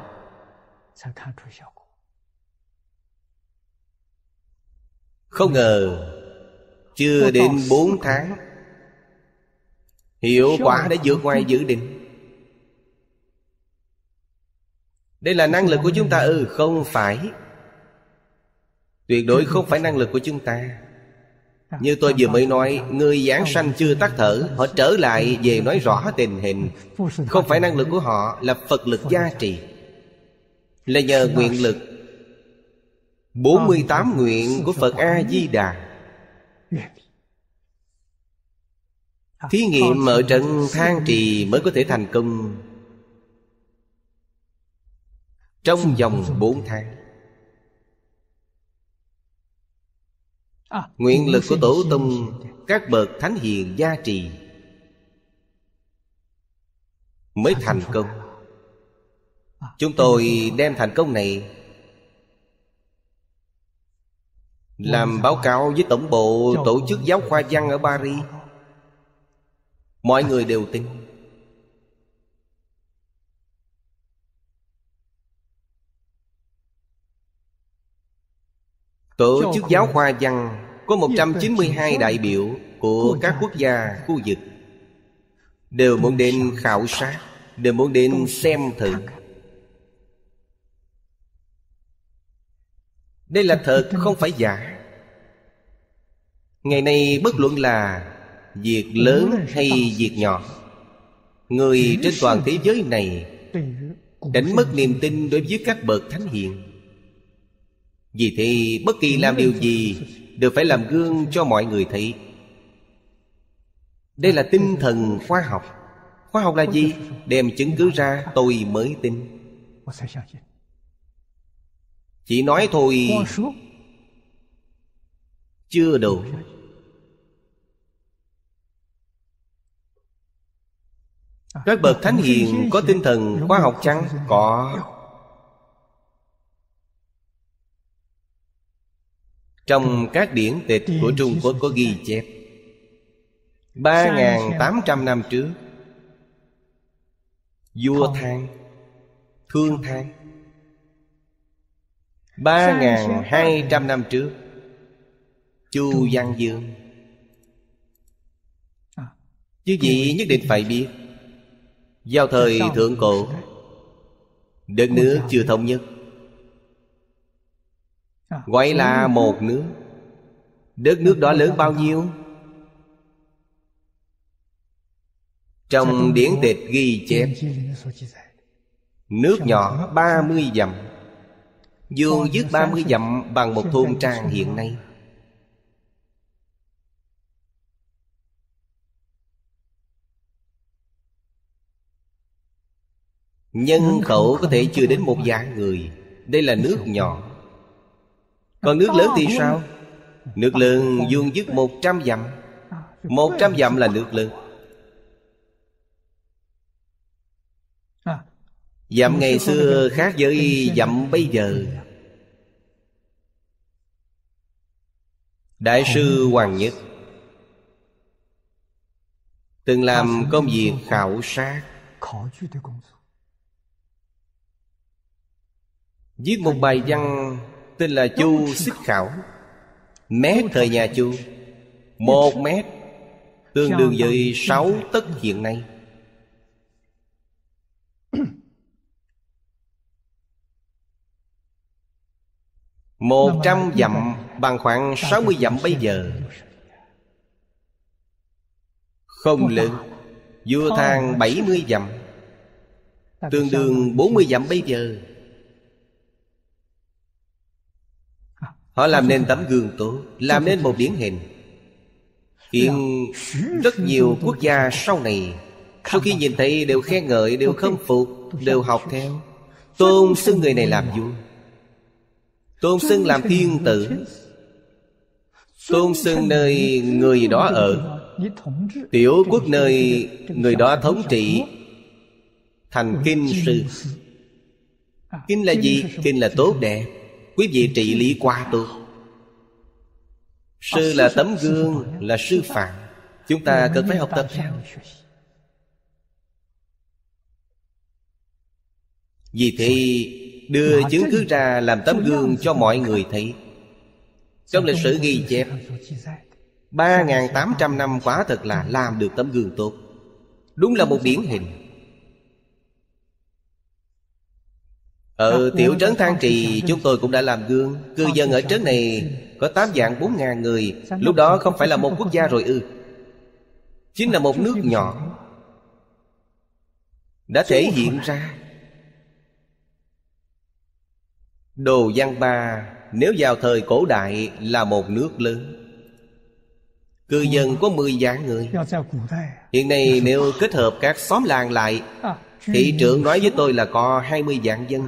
Không ngờ chưa đến 4 tháng, hiệu quả đã vượt ngoài dự định. Đây là năng lực của chúng ta ư? Không phải. Tuyệt đối không phải năng lực của chúng ta. Như tôi vừa mới nói, người giảng sanh chưa tắt thở, họ trở lại về nói rõ tình hình. Không phải năng lực của họ, là Phật lực gia trì, là nhờ nguyện lực 48 nguyện của Phật A-di-đà. Thí nghiệm ở trận Thang Trì mới có thể thành công trong vòng 4 tháng. Nguyện lực của Tổ Tông, các bậc Thánh Hiền gia trì mới thành công. Chúng tôi đem thành công này làm báo cáo với Tổng bộ Tổ chức Giáo khoa Văn ở Paris. Mọi người đều tin. Tổ chức Giáo khoa Văn có 192 đại biểu của các quốc gia, khu vực, đều muốn đến khảo sát, đều muốn đến xem thử. Đây là thật, không phải giả. Ngày nay bất luận là việc lớn hay việc nhỏ, người trên toàn thế giới này đánh mất niềm tin đối với các bậc Thánh Hiền. Vì thế bất kỳ làm điều gì đều phải làm gương cho mọi người thấy. Đây là tinh thần khoa học. Khoa học là gì? Đem chứng cứ ra tôi mới tin. Chỉ nói thôi chưa đủ. Các bậc Thánh Hiền có tinh thần khoa học chăng? Có. Trong các điển tịch của Trung Quốc có ghi chép 3.800 năm trước, vua Thang, Thương Thang. 3.200 năm trước, Chu Văn Dương. Chứ gì nhất định phải biết, vào thời thượng cổ, đất nước chưa thống nhất, gọi là một nước. Đất nước đó lớn bao nhiêu? Trong điển tịch ghi chép, nước nhỏ 30 dặm, vuông vức 30 dặm bằng một thôn trang hiện nay. Nhân khẩu có thể chưa đến 1 vạn người. Đây là nước nhỏ. Còn nước lớn thì sao? Nước lớn vuông vức 100 dặm. 100 dặm là nước lớn. Dặm ngày xưa khác với dặm bây giờ. Đại sư Hoàng Nhất từng làm công việc khảo sát, viết một bài văn tên là Chu Xích Khảo. Mét thời nhà Chu, 1 mét tương đương với 6 tấc hiện nay. Một 100 dặm bằng khoảng 60 dặm bây giờ. Không lớn. Vua Thang 70 dặm, tương đương 40 dặm bây giờ. Họ làm nên tấm gương tốt, làm nên một điển hình, khiến rất nhiều quốc gia sau này sau khi nhìn thấy đều khen ngợi, đều khâm phục, đều học theo, tôn xưng người này làm vua, tôn xưng làm thiên tử, tôn xưng nơi người đó ở, tiểu quốc nơi người đó thống trị, thành kinh sư. Kinh là gì? Kinh là tốt đẹp. Quý vị trị lý quá tốt. Sư là tấm gương, là sư phạm. Chúng ta cần phải học tập theo. Vì thế đưa chứng cứ ra làm tấm gương cho mọi người thấy. Trong lịch sử ghi chép 3.800 năm quả thật là làm được tấm gương tốt. Đúng là một điển hình. Ở tiểu trấn Thang Trì chúng tôi cũng đã làm gương. Cư dân ở trấn này có 8.400.000 người. Lúc đó không phải là một quốc gia rồi ư? Chính là một nước nhỏ. Đã thể hiện ra. Đồ Văn Ba nếu vào thời cổ đại là một nước lớn, cư dân có 10 vạn người. Hiện nay nếu kết hợp các xóm làng lại, thị trưởng nói với tôi là có 20 vạn dân.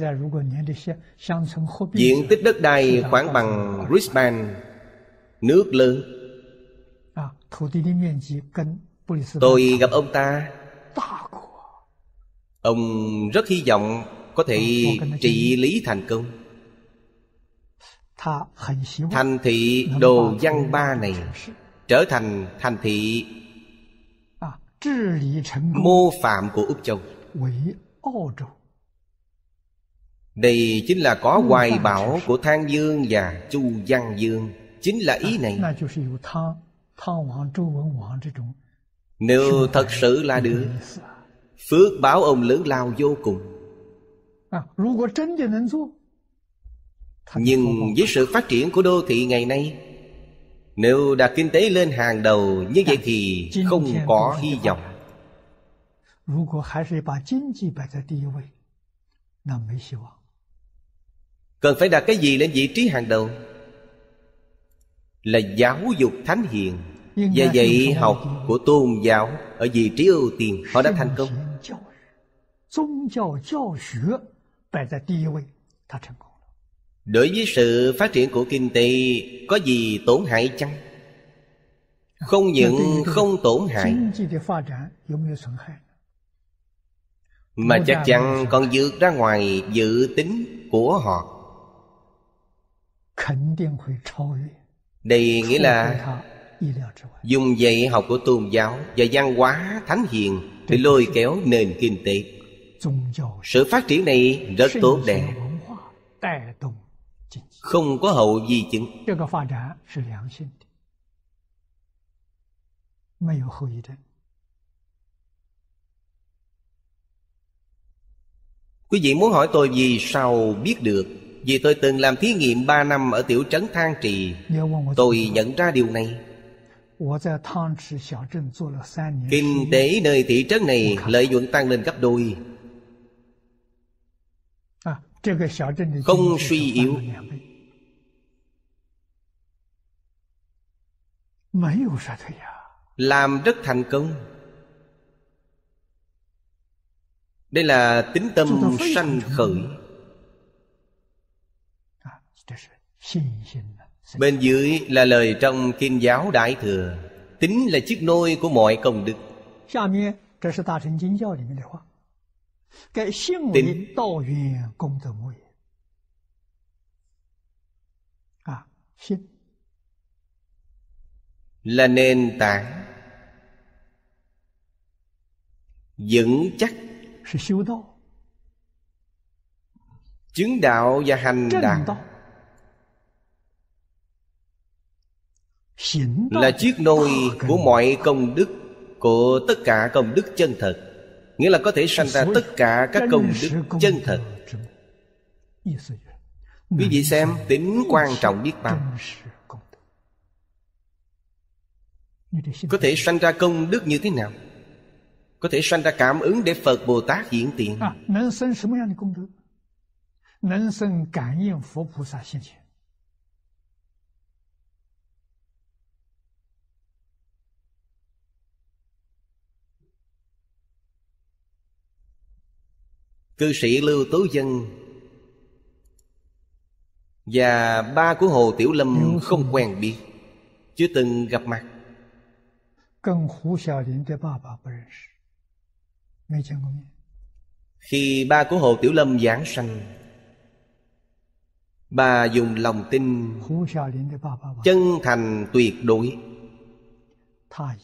Diện tích đất đai khoảng bằng Brisbane, nước lớn. Tôi gặp ông ta, ông rất hy vọng có thể trị lý thành công. Thành thị Đồ Văn Ba này trở thành thành thị mô phạm của Úc Châu. Đây chính là có hoài bão của Thang Dương và Chu Văn Dương. Chính là ý này. Nếu thật sự là được, phước báo ông lớn lao vô cùng. Nhưng với sự phát triển của đô thị ngày nay, nếu đặt kinh tế lên hàng đầu như vậy thì không có hy vọng. Cần phải đặt cái gì lên vị trí hàng đầu? Là giáo dục thánh hiền và dạy học của tôn giáo ở vị trí ưu tiên. Họ đã thành công. Đối với sự phát triển của kinh tế có gì tổn hại chăng? Không những không tổn hại, mà chắc chắn còn vượt ra ngoài dự tính của họ. Đây nghĩa là dùng dạy học của tôn giáo và văn hóa thánh hiền để lôi kéo nền kinh tế. Sự phát triển này rất tốt đẹp, không có hậu di chứng. Quý vị muốn hỏi tôi vì sao biết được? Vì tôi từng làm thí nghiệm 3 năm ở tiểu trấn Thang Trì. Tôi nhận ra điều này. Kinh tế nơi thị trấn này lợi nhuận tăng lên gấp đôi, không suy yếu. Làm rất thành công. Đây là tính tâm sanh khởi. Bên dưới là lời trong Kinh giáo Đại Thừa. Tính là chiếc nôi của mọi công đức. Tính là nền tảng vững chắc chứng đạo và hành đạo, là chiếc nôi của mọi công đức, của tất cả công đức chân thật. Nghĩa là có thể sanh ra tất cả các công đức chân thật. Quý vị xem tính quan trọng biết bao. Có thể sanh ra công đức như thế nào? Có thể sanh ra cảm ứng để Phật Bồ Tát hiện tiền. Cư sĩ Lưu Tố Dân và ba của Hồ Tiểu Lâm không quen biết, chưa từng gặp mặt. 跟胡小林的爸爸不认识，没见过面。 Khi ba của Hồ Tiểu Lâm giảng sanh, bà dùng lòng tin 胡小林的爸爸 chân thành tuyệt đối, 他以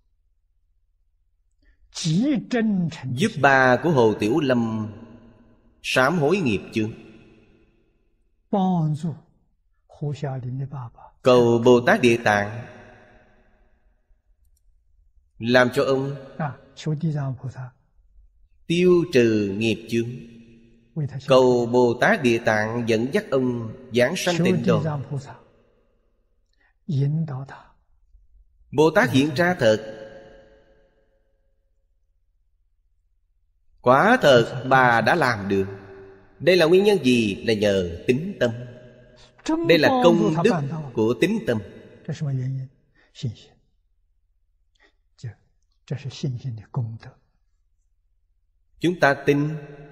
极真诚 giúp ba của Hồ Tiểu Lâm sám hối nghiệp chướng, 帮助胡小林的爸爸 cầu Bồ Tát Địa Tạng làm cho ông 求地藏菩萨 tiêu trừ nghiệp chướng, 为他消 cầu Bồ Tát Địa Tạng dẫn dắt ông giảng sanh 求 tịnh 地 độ. 藏菩萨引导他 Bồ Tát hiện ra thật. Quả thật bà đã làm được. Đây là nguyên nhân gì? Là nhờ tín tâm. 真 Đây là 帮助 công 他 đức 办到， của tín tâm. 这什么原因？信心，这是信心的功德。 Chúng ta tin.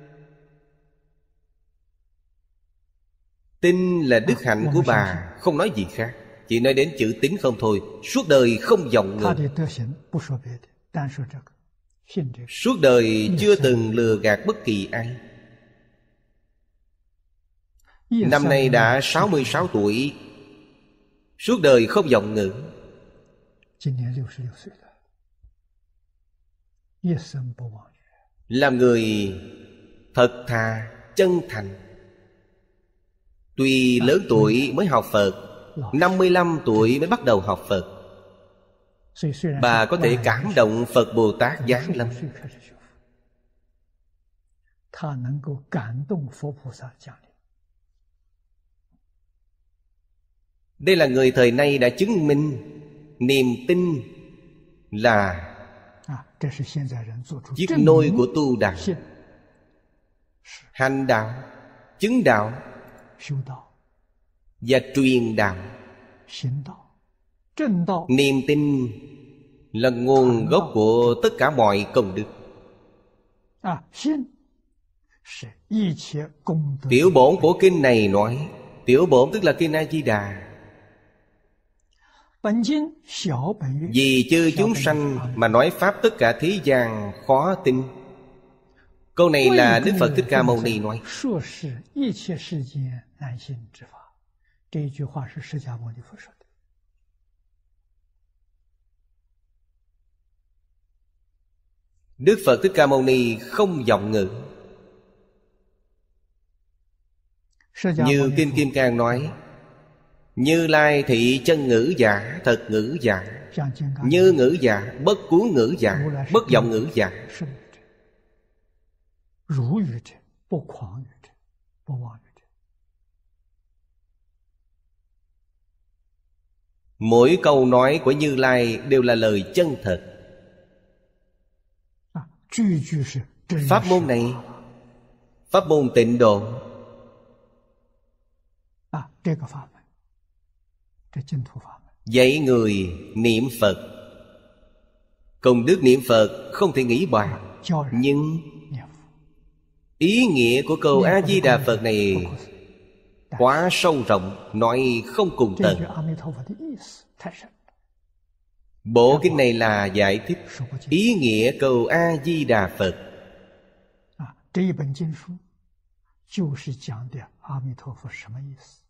Tin là đức hạnh của bà, không nói gì khác. Chỉ nói đến chữ tín không thôi. Suốt đời không vọng 他 ngữ. 的德行不说别的，单说这个，信这个。 Suốt đời chưa từng lừa gạt bất kỳ ai. Năm nay đã 66 tuổi. Suốt đời không vọng ngữ. 今年66岁了，一生不忘语。 Làm người thật thà, chân thành. Tuy lớn tuổi mới học Phật, 55 tuổi mới bắt đầu học Phật, 所以虽然 bà có thể cảm động Phật Bồ Tát giáng lâm. 岁开始学佛，他能够感动佛菩萨降临。 Đây là người thời nay đã chứng minh niềm tin là 这是现在人做出 chiếc 证 nôi 明 của tu đạo. 信 Hành đạo, chứng đạo 修道、 và truyền đạo. 行道、正道 Niềm tin là nguồn gốc của tất cả mọi công đức. 信是一切功德。 Tiểu bổn của kinh này nói, tiểu bổn tức là kinh A Di Đà. 本经小本愿， Vì chư chúng sanh mà nói pháp tất cả thế gian khó tin. Câu này là Đức Phật Thích Ca Mâu Ni nói. 说是一切世间难信之法，这一句话是释迦牟尼佛说的。 Đức Phật Thích Ca Mâu Ni không vọng ngữ. 释迦牟 Như 尼 Kinh 佛 Kim Cang nói, Như Lai thị chân ngữ giả, thật ngữ giả, 像金刚 như ngữ giả, bất cuốn ngữ giả, bất vọng ngữ giả. 是语者，如语者，不狂语者，不妄语者。 Mỗi câu nói của Như Lai đều là lời chân thật. 句句是真 Pháp 实 môn này, pháp môn tịnh độ, 这个法门，这净土法门， dạy người niệm Phật. Công đức niệm Phật không thể nghĩ bàn. 教人 Nhưng 念佛。 ý nghĩa của câu A-di-đà Phật này 但 quá sâu rộng, nói không cùng 这句 tận. 阿弥陀佛的意思太深了， Bộ kinh này là giải thích 说不尽。 ý nghĩa câu A-di-đà Phật. 这一本经书就是讲的阿弥陀佛什么意思。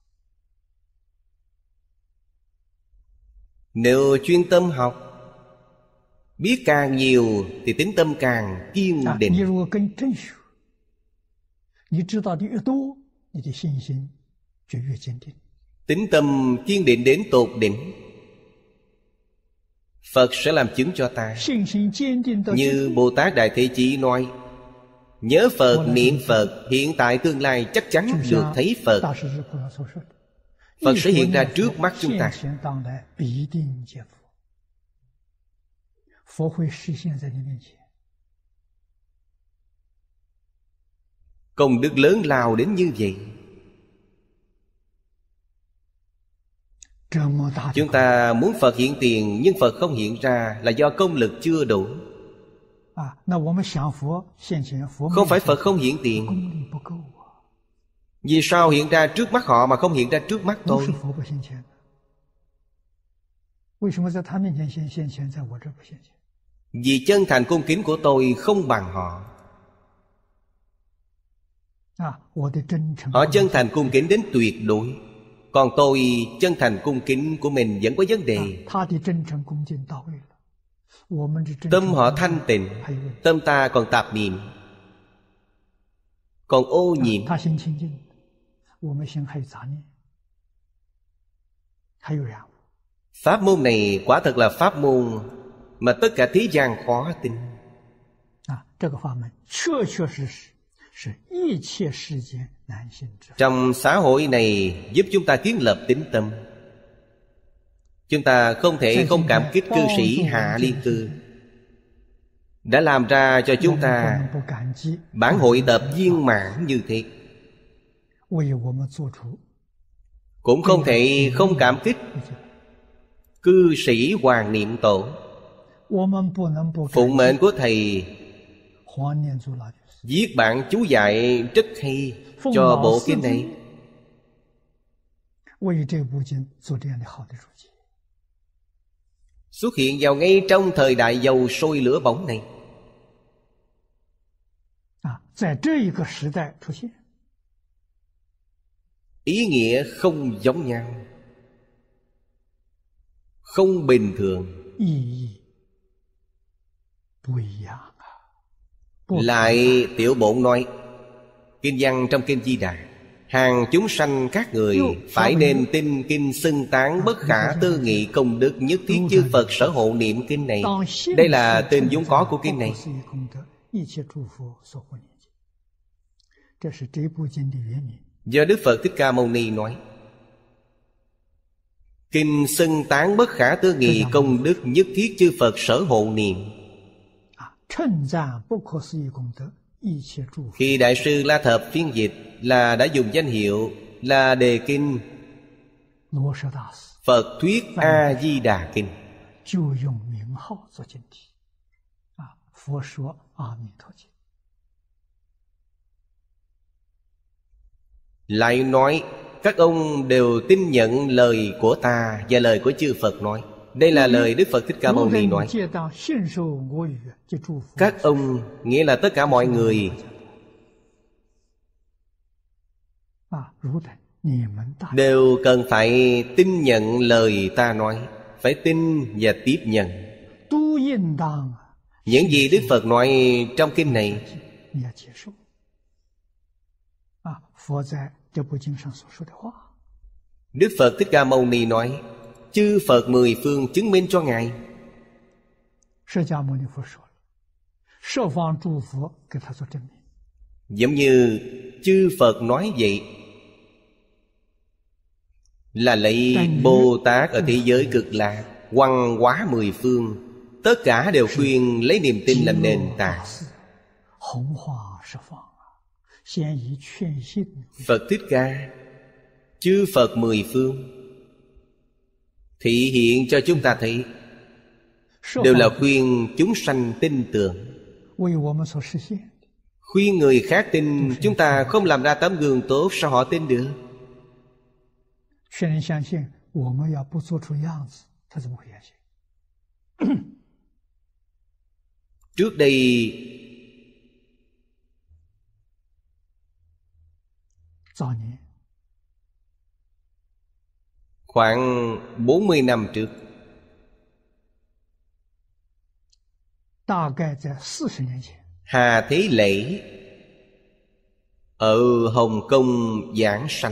Nếu chuyên tâm học, biết càng nhiều thì tính tâm càng kiên 你 định. 如果跟真学，你知道的越多，你的信心就越坚定。 Tính tâm kiên định đến tột đỉnh, Phật sẽ làm chứng cho ta. 信心坚定到 Như Bồ Tát Đại Thế Chí nói, nhớ Phật, niệm Phật, hiện tại tương lai chắc chắn 就 được 像 thấy Phật. 大势至菩萨所说的， Phật 一 sẽ 说 hiện ra 念佛 trước mắt chúng ta. 现前当来必定见佛，佛会实现在你面前。 Công đức lớn lao đến như vậy. 这么大的 Chúng ta muốn Phật hiện tiền nhưng Phật không hiện ra là do công lực chưa đủ. Không phải Phật không hiện tiền. Vì sao hiện ra trước mắt họ mà không hiện ra trước mắt tôi? Vì chân thành cung kính của tôi không bằng họ. Họ chân thành cung kính đến tuyệt đối, còn tôi chân thành cung kính của mình vẫn có vấn đề. Tâm họ thanh tịnh, tâm ta còn tạp niệm, còn ô nhiễm. Pháp môn này quả thật là pháp môn mà tất cả thế gian khó tin. Trong xã hội này giúp chúng ta kiến lập tín tâm. Chúng ta không thể không cảm kích cư sĩ Hạ Liên Cư, đã làm ra cho chúng ta bản hội tập viên mãn như thế. Cũng không thể không cảm kích cư sĩ Hoàng Niệm Tổ, phụng mệnh của thầy viết bản chú giải rất hay cho bộ kinh này. Xuất hiện vào ngay trong thời đại dầu sôi lửa bỏng này. Ý nghĩa không giống nhau, không bình thường. Lại Tiểu Bổn nói, kinh văn trong kinh Di Đà: hàng chúng sanh các người phải nên tin kinh xưng tán bất khả tư nghị công đức nhất thiết chư Phật sở hộ niệm kinh này. Đây là tên vốn có của kinh này. Do Đức Phật Thích Ca Mâu Ni nói, kinh xưng tán bất khả tư nghị công đức nhất thiết chư Phật sở hộ niệm. Khi Đại sư La Thập phiên dịch là đã dùng danh hiệu là đề kinh Phật Thuyết A-di-đà Kinh. Lại nói các ông đều tin nhận lời của ta và lời của chư Phật nói. Đây là lời Đức Phật Thích Ca Mâu Ni nói. Các ông nghĩa là tất cả mọi người đều cần phải tin nhận lời ta nói, phải tin và tiếp nhận. Những gì Đức Phật nói trong kinh này Đức Phật Thích Ca Mâu Ni nói, chư Phật mười phương chứng minh cho Ngài. Giống như chư Phật nói vậy, là lấy Bồ Tát ở thế giới Cực Lạc, hoằng hóa mười phương, tất cả đều khuyên lấy niềm tin làm nền tảng. Phật Thích Ca, chư Phật mười phương thị hiện cho chúng ta thấy đều là khuyên chúng sanh tin tưởng. Khuyên người khác tin, chúng ta không làm ra tấm gương tốt, sao họ tin được? Trước đây khoảng 40 năm trước, Hà Thế Lễ ở Hồng Kông giảng sanh.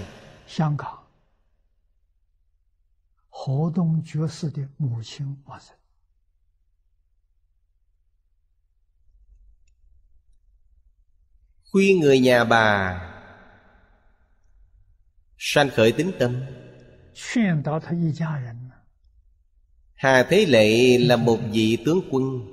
Khuyên người nhà bà sanh khởi tín tâm. Hà Thế Lệ là một vị tướng quân,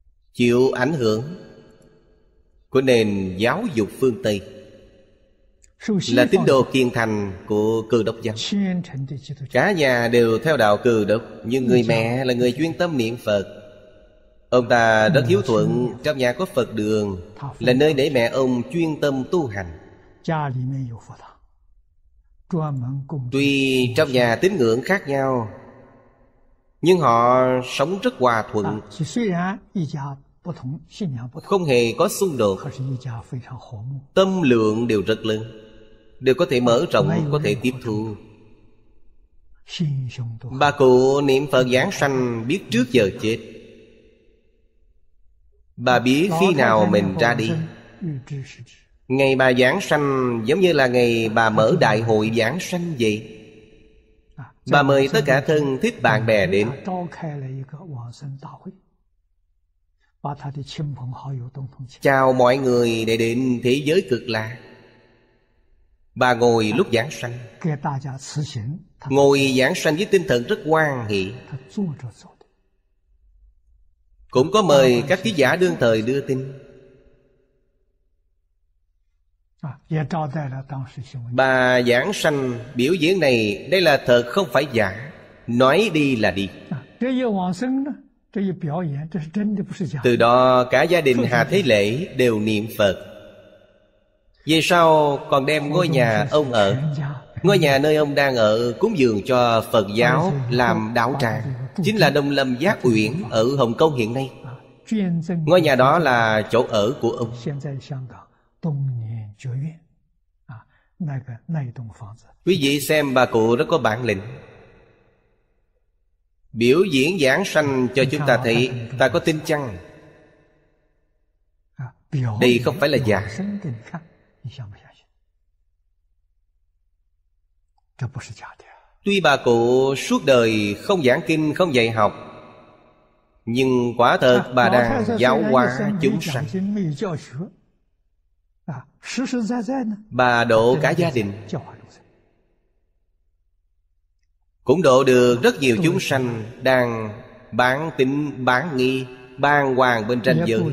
chịu ảnh hưởng của nền giáo dục phương Tây. là tín đồ kiên thành của Cừ Đốc giáo. Cả nhà đều theo đạo Cừ Đốc, nhưng người mẹ là người chuyên tâm niệm Phật. Ông ta rất hiếu thuận, trong nhà có Phật đường, là nơi để mẹ ông chuyên tâm tu hành. Tuy trong nhà tín ngưỡng khác nhau, nhưng họ sống rất hòa thuận, không hề có xung đột. Tâm lượng đều rất lớn, đều có thể mở rộng, có thể tiếp thu. Bà cụ niệm Phật giảng sanh biết trước giờ chết. Bà biết khi nào mình ra đi. Ngày bà giảng sanh giống như là ngày bà mở đại hội giảng sanh vậy. Bà mời tất cả thân thích bạn bè đến, chào mọi người để đến thế giới cực lạc. Bà ngồi lúc giảng sanh, ngồi giảng sanh với tinh thần rất hoan hỷ. Cũng có mời các thí giả đương thời đưa tin. Bà giảng sanh biểu diễn này, đây là thật không phải giả, nói đi là đi. Từ đó cả gia đình Hà Thế Lễ đều niệm Phật. Về sau còn đem ngôi nhà ông ở, ngôi nhà nơi ông đang ở cúng dường cho Phật giáo làm đạo tràng, chính là Đông Lâm Giác Uyển ở Hồng Kông hiện nay. Ngôi nhà đó là chỗ ở của ông. Quý vị xem bà cụ rất có bản lĩnh, biểu diễn giảng sanh cho chúng ta thấy. Ta có tin chăng? Đây không phải là giả. Tuy bà cụ suốt đời không giảng kinh, không dạy học, nhưng quả thật bà đang giáo hóa chúng sanh. Bà độ cả gia đình, cũng độ được rất nhiều chúng sanh đang bán tín bán nghi, bàng hoàng bên ranh giới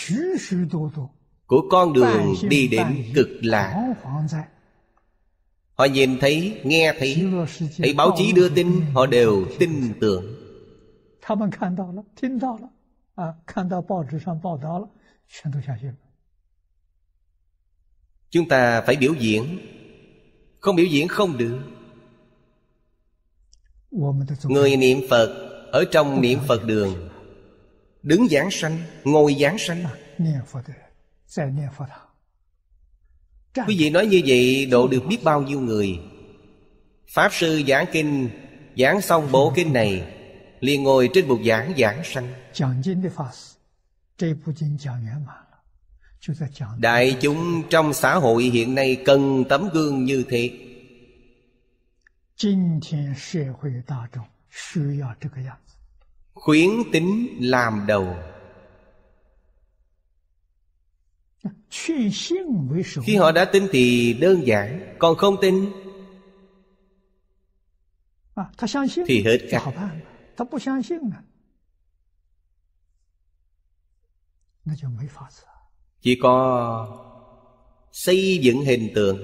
của con đường đi đến cực lạc. Họ nhìn thấy, nghe thấy, thấy báo chí đưa tin, họ đều tin tưởng. Chúng ta phải biểu diễn, không biểu diễn không được. Người niệm Phật ở trong niệm Phật đường, đứng giảng sanh, ngồi giảng sanh. Quý vị nói như vậy độ được biết bao nhiêu người. Pháp sư giảng kinh, giảng xong bộ kinh này liền ngồi trên bục giảng giảng sanh. Đại chúng trong xã hội hiện nay cần tấm gương như thế. Khuyến tín làm đầu. Khi họ đã tin thì đơn giản, còn không tin thì hết cách. Chỉ có xây dựng hình tượng,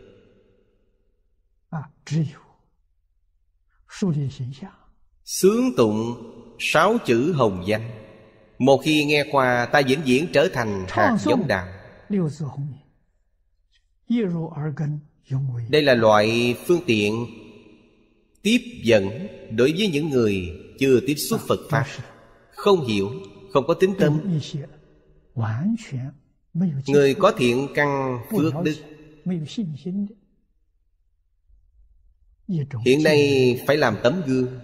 xướng tụng 6 chữ hồng danh. Một khi nghe qua, ta vĩnh viễn trở thành hạt giống đạo. Đây là loại phương tiện tiếp dẫn đối với những người chưa tiếp xúc Phật Pháp, không hiểu, không có tín tâm. Người có thiện căn phước đức hiện nay phải làm tấm gương,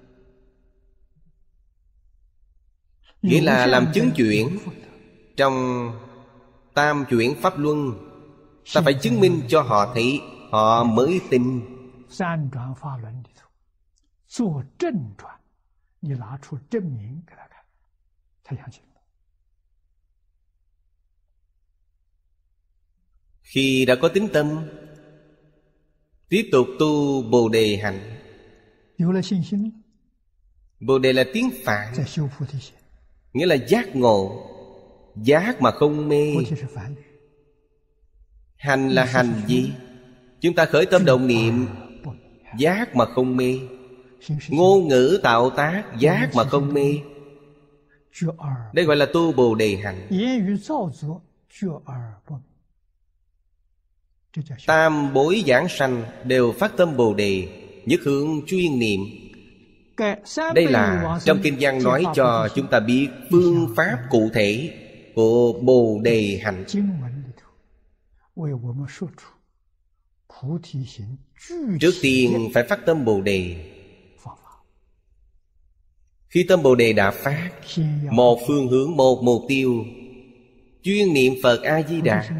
nghĩa là làm chứng chuyển. Trong Tam Chuyển Pháp Luân, ta phải chứng minh cho họ thấy, họ mới tin. Khi đã có tín tâm, tiếp tục tu Bồ Đề hạnh. Bồ Đề là tiếng Phạn, nghĩa là giác ngộ, giác mà không mê. Hành là hành gì? Chúng ta khởi tâm động niệm giác mà không mê, ngôn ngữ tạo tác giác mà không mê. Đây gọi là tu Bồ Đề hạnh. Tam bối giảng sanh đều phát tâm Bồ Đề, nhất hướng chuyên niệm. Đây là trong kinh văn nói cho chúng ta biết phương pháp cụ thể của Bồ Đề hạnh. Trước tiên phải phát tâm Bồ Đề. Khi tâm Bồ Đề đã phát, một phương hướng, một mục tiêu, chuyên niệm Phật A-di-đà.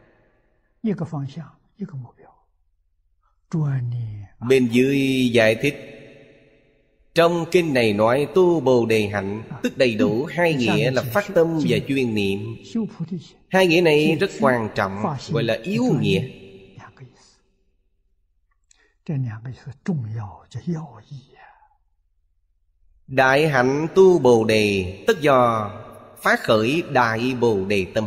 Bên dưới giải thích, trong kinh này nói tu Bồ Đề hạnh, tức đầy đủ hai nghĩa là phát tâm và chuyên niệm. Hai nghĩa này rất quan trọng, gọi là yếu nghĩa. Đại hạnh tu Bồ Đề tất do phát khởi Đại Bồ Đề tâm.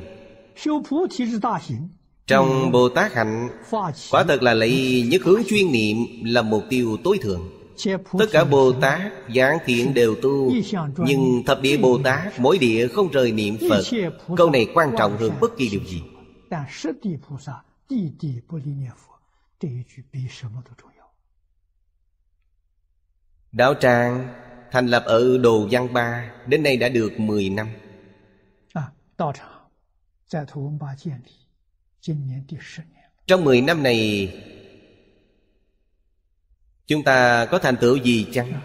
Trong Bồ Tát hạnh, quả thật là lấy nhất hướng chuyên niệm là mục tiêu tối thượng. Tất cả Bồ Tát giảng thiện đều tu, nhưng thập địa Bồ Tát mỗi địa không rời niệm Phật. Câu này quan trọng hơn bất kỳ điều gì. Đạo tràng thành lập ở Đồ Văn Ba, đến nay đã được 10 năm. Trong 10 năm này, chúng ta có thành tựu gì chăng?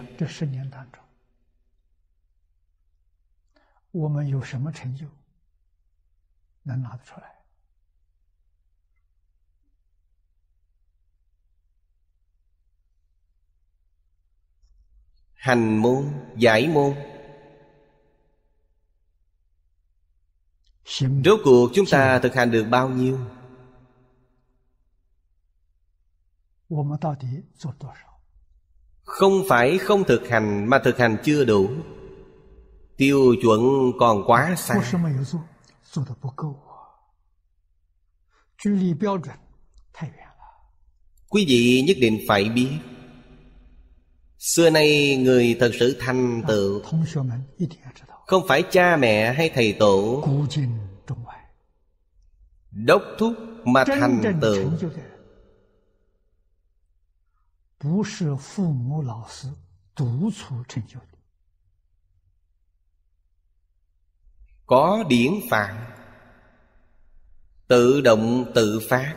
Hành môn, giải môn. Rốt cuộc chúng ta thực hành được bao nhiêu? Không phải không thực hành, mà thực hành chưa đủ. Tiêu chuẩn còn quá xa. Quý vị nhất định phải biết, xưa nay người thật sự thành tựu không phải cha mẹ hay thầy tổ đốc thúc mà thành tựu. Có điển phạm, tự động tự phát,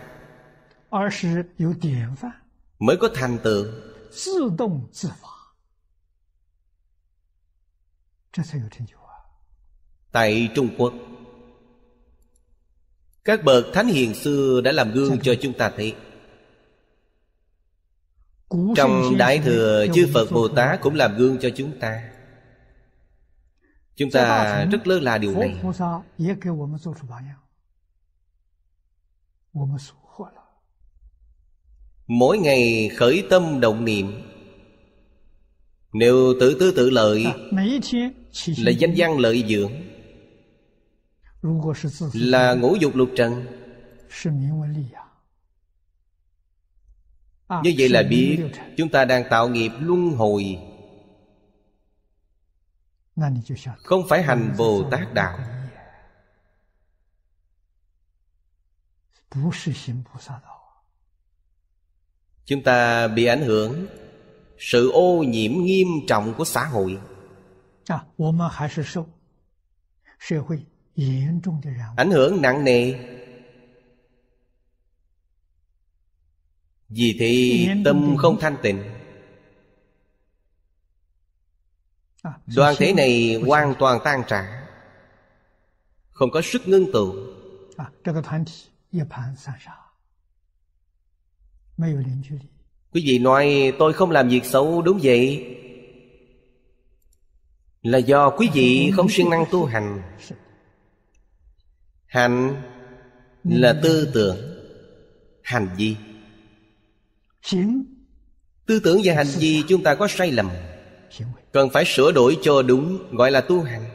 mới có thành tựu. Tại Trung Quốc, các bậc thánh hiền xưa đã làm gương cho chúng ta thấy. Trong Đại Thừa, chư Phật Bồ Tát cũng làm gương cho chúng ta. Chúng ta rất lơ là điều này. Mỗi ngày khởi tâm động niệm, nếu tự tư tự lợi là danh văn lợi dưỡng, là ngũ dục lục trần. Như vậy là biết chúng ta đang tạo nghiệp luân hồi, không phải hành Bồ Tát đạo. Chúng ta bị ảnh hưởng sự ô nhiễm nghiêm trọng của xã hội. Ảnh hưởng nặng nề. Vì thế tâm không thanh tịnh. Đoàn thể này hoàn toàn tan rã, không có sức ngưng tụ. Quý vị nói tôi không làm việc xấu, đúng vậy, là do quý vị không siêng năng tu hành. Hành là tư tưởng, hành vi. Tư tưởng và hành vi chúng ta có sai lầm, cần phải sửa đổi cho đúng, gọi là tu hành.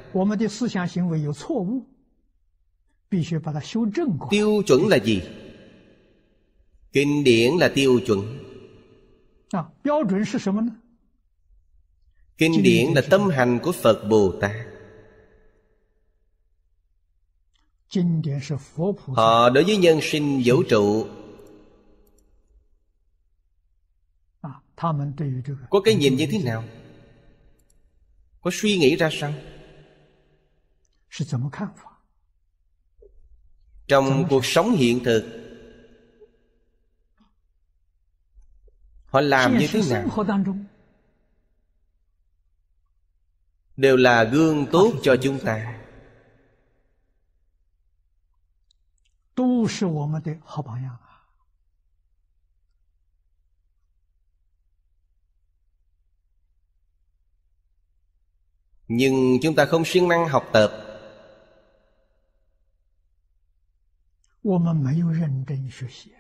Tiêu chuẩn là gì? Kinh điển là tiêu chuẩn. 标准是什么呢？ Kinh điển là tâm hành của Phật Bồ Tát. 经典是佛菩萨 Họ đối với nhân sinh vũ trụ 他们对于这个 có cái nhìn như thế nào? Có suy nghĩ ra sao? 是怎么看法？ Trong cuộc sống hiện thực họ làm như 现 thế 实生 nào? 活当中 Đều là gương tốt cho chúng ta. 都是我们的好榜样啊！ Nhưng chúng ta không siêng năng học tập. 我们没有认真学习，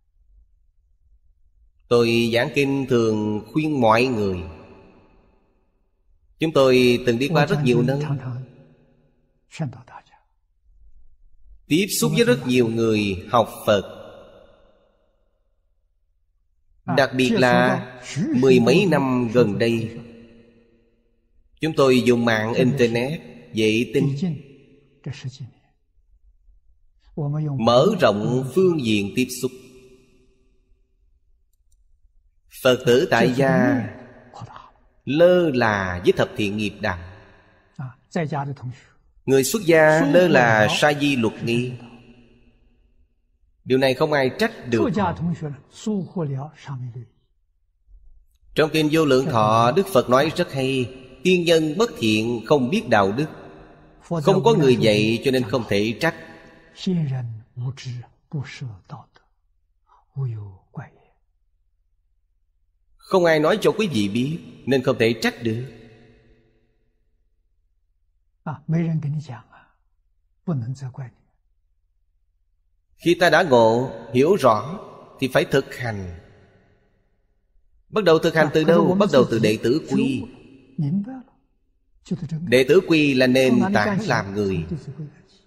Tôi giảng kinh thường khuyên mọi người. Chúng tôi từng đi qua 我 rất 讲 nhiều 经 nơi, 常常劝导大家， tiếp xúc với rất nhiều người học Phật. Đặc biệt 接触 là 到许许 mười 多 mấy 多 năm 学 gần 佛 đây, 学生 chúng tôi dùng mạng Internet, vệ 毕 tinh, 竟这10几年，我们用 mở rộng phương diện tiếp xúc. Phật tử tại 接触的 gia 面扩大了 lơ là với thập thiện nghiệp đạo. 在家的同学 Người xuất gia lơ là sa di luật nghi. Điều này không ai trách 出 được 家 họ. 同学呢，疏忽了上面律仪。 Trong kinh Vô Lượng Thọ, Đức Phật nói rất hay: tiên nhân bất thiện không biết đạo đức. 佛在 Không có 无量 người 寿 dạy 经 cho nên 讲 không 到 thể trách. 先人无知，不设道德，无有怪也。 Không ai nói cho quý vị biết nên không thể trách được. 没人跟你讲不能责怪你。 Khi ta đã ngộ, hiểu rõ thì phải thực hành. Bắt đầu thực hành từ 可是我 đâu? 们 Bắt đầu 自 từ 己 đệ tử 觉 quy. 悟了明白了，就得这么 Đệ tử quy là 从 nền 哪里干 tảng 起 làm người. 从弟子规干起，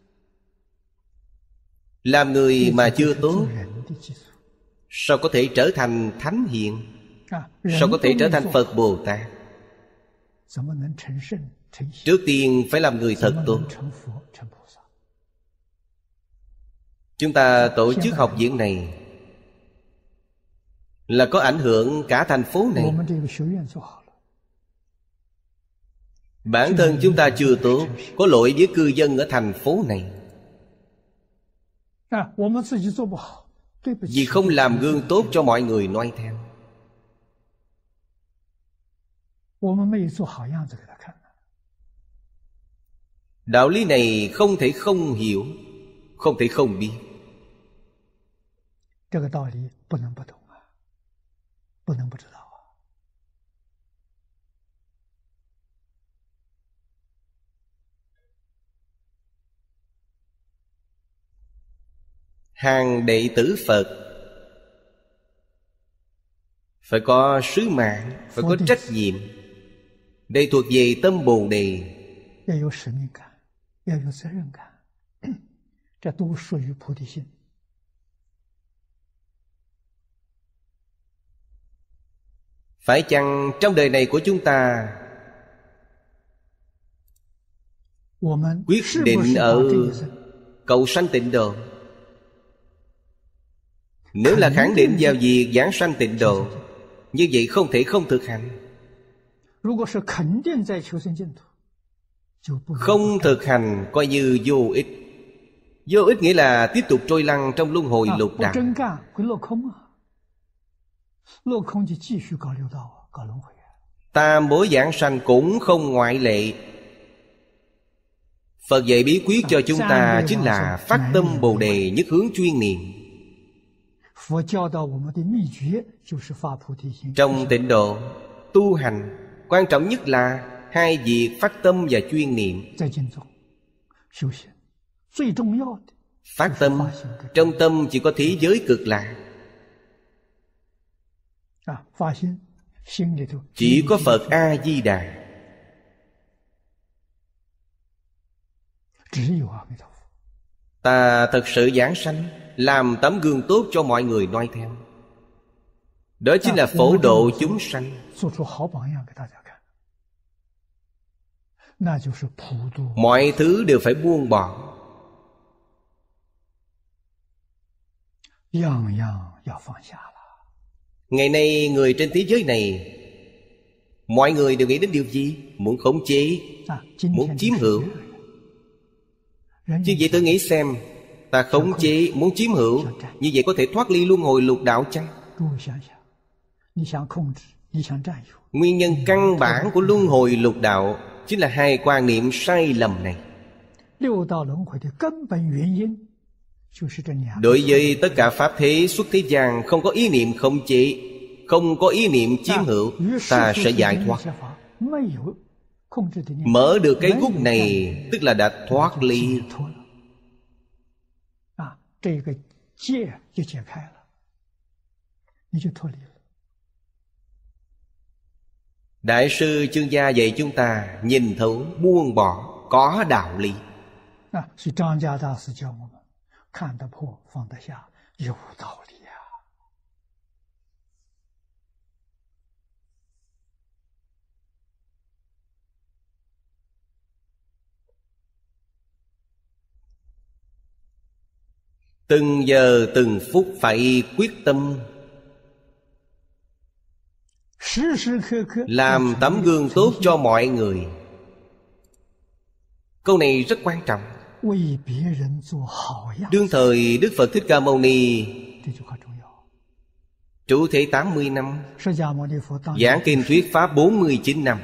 Làm người mà 弟子规 chưa 是 tốt, 做人的基础 sao có thể trở thành thánh hiền? 人 Sao có thể 都 trở 没 thành 做 Phật Bồ Tát? 怎么能成圣成贤？ Trước tiên phải làm người 怎 thật 么 tốt. 能成佛成菩萨？ Chúng ta tổ chức học viện này là có ảnh hưởng cả thành phố 我 này. 们这个学院做好了， Bản thân chúng ta chưa tốt, có lỗi với cư dân ở thành phố này. 我们自己做不好，对不起。 Vì không làm gương tốt cho mọi người noi theo. 我们没有做好样子给他看。 Đạo lý này không thể không hiểu, không thể không biết. 这个道理不能不懂不能不知道 Hàng đệ tử Phật phải có sứ mạng, phải có trách nhiệm. Đây thuộc về tâm Bồ Đề. 要有使命感，要有责任感，这都属于菩提心。 Phải chăng trong đời này của chúng ta 我们 quyết 是不 định 是把 ở 这一生 cầu sanh tịnh độ? Nếu là khẳng định vào việc giảng sanh tịnh độ, như vậy không thể không thực hành. 如果是肯定在求生净土，就不能 Không thực hành coi như vô ích. Vô ích nghĩa là tiếp tục trôi lăn trong luân hồi lục 不 đạo. 真干会落空落空就继续搞六道搞轮回 Tam bối giảng sanh cũng không ngoại lệ. Phật dạy bí quyết cho chúng ta chính là phát tâm Bồ Đề, nhất hướng chuyên niệm. 佛教导我们的秘诀就是发菩提心。 Trong tịnh độ, tu hành, quan trọng nhất là hai việc phát tâm và chuyên niệm. 在经中修行最重要的 Phát tâm, trong tâm chỉ có thế giới cực lạc. 发心心里头 Chỉ có Phật A-di-đà. 只有阿弥陀佛。 Ta thật sự giảng sanh, làm tấm gương tốt cho mọi người noi theo. Đó chính là phổ độ chúng sanh. Mọi thứ đều phải buông bỏ. Ngày nay người trên thế giới này, mọi người đều nghĩ đến điều gì? Muốn khống chế, muốn chiếm hữu. Chứ vậy tôi nghĩ xem, ta khống chế, muốn chiếm hữu, như vậy có thể thoát ly luân hồi lục đạo chăng? Nguyên nhân căn bản của luân hồi lục đạo chính là hai quan niệm sai lầm này. Đối với tất cả pháp thế xuất thế gian, không có ý niệm khống chế, không có ý niệm chiếm hữu, ta sẽ giải thoát. Mở được cái gút này tức là đã thoát ly. Đại sư Chương Gia dạy chúng ta nhìn thấu, buông bỏ, có đạo lý. Từng giờ từng phút phải quyết tâm, làm tấm gương tốt cho mọi người. Câu này rất quan trọng. Đương thời Đức Phật Thích Ca Mâu Ni trụ thế 80 năm, giảng kinh thuyết pháp 49 năm.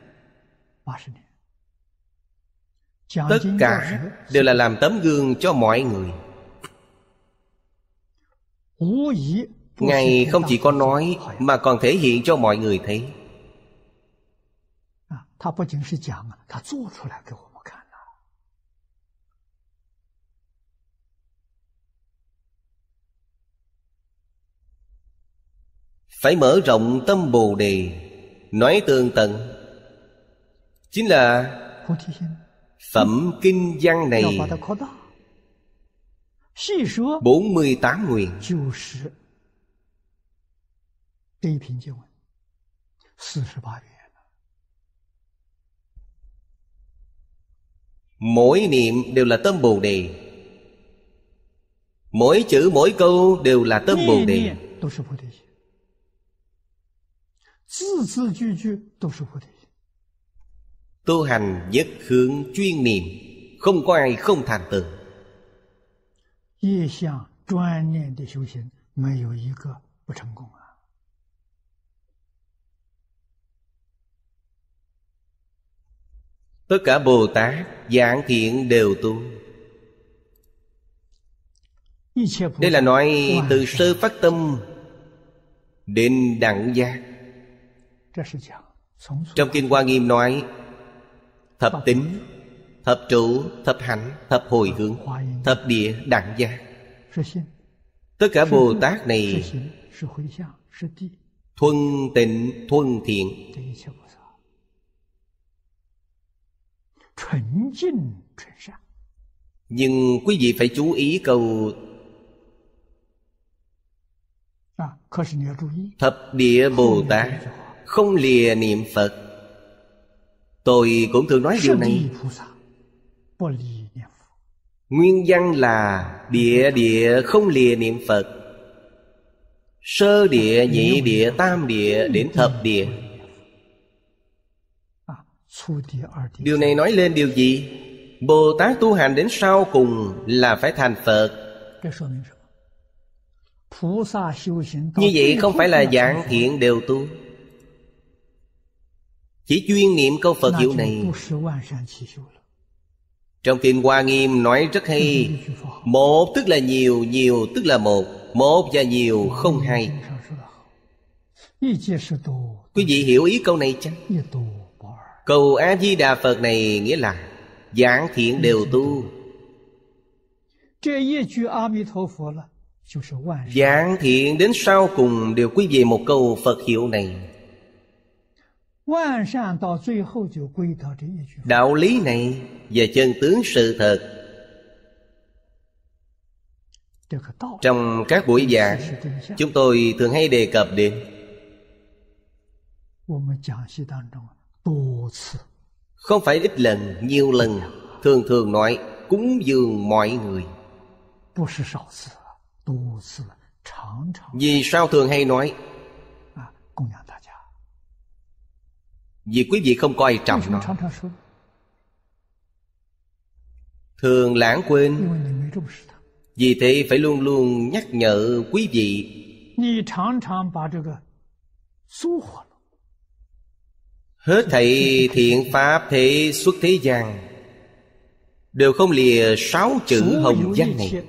Tất cả đều là làm tấm gương cho mọi người. Ngài không chỉ có nói mà còn thể hiện cho mọi người thấy. Phải mở rộng tâm Bồ Đề, nói tường tận. Chính là phẩm kinh văn này 48 nguyện. Mỗi niệm đều là tâm Bồ Đề, mỗi chữ mỗi câu đều là tâm Bồ Đề. Tu hành nhất hướng chuyên niệm, không có ai không thành tựu. Tất cả Bồ Tát giảng thiện đều tu. Đây là nói từ sơ phát tâm đến đẳng giác. Trong Kinh Hoa Nghiêm nói thập tính, thập trụ, thập hạnh, thập hồi hướng, thập địa, đẳng giác. Tất cả Bồ Tát này thuần tịnh, thuần thiện. Nhưng quý vị phải chú ý câu thập địa Bồ Tát không lìa niệm Phật. Tôi cũng thường nói điều này. Nguyên văn là địa địa không lìa niệm Phật. Sơ địa, nhị địa, tam địa đến thập địa. Điều này nói lên điều gì? Bồ Tát tu hành đến sau cùng là phải thành Phật. Như vậy không phải là giảng thiện đều tu, chỉ chuyên niệm câu Phật hiệu này. Trong Kinh Hoa Nghiêm nói rất hay. Một tức là nhiều, nhiều tức là một. Một và nhiều không hai. Quý vị hiểu ý câu này chăng? Câu A-di-đà Phật này nghĩa là giảng thiện đều tu. Giảng thiện đến sau cùng đều quy về một câu Phật hiệu này. Đạo lý này và chân tướng sự thật Trong các buổi giảng, chúng tôi thường hay đề cập đến không phải ít lần, nhiều lần, thường thường nói cúng dường mọi người. Vì sao thường hay nói? Vì quý vị không coi trọng nó, thường lãng quên. Vì thế phải luôn luôn nhắc nhở quý vị. Hết thảy thiện pháp thế xuất thế gian đều không lìa 6 chữ hồng danh này.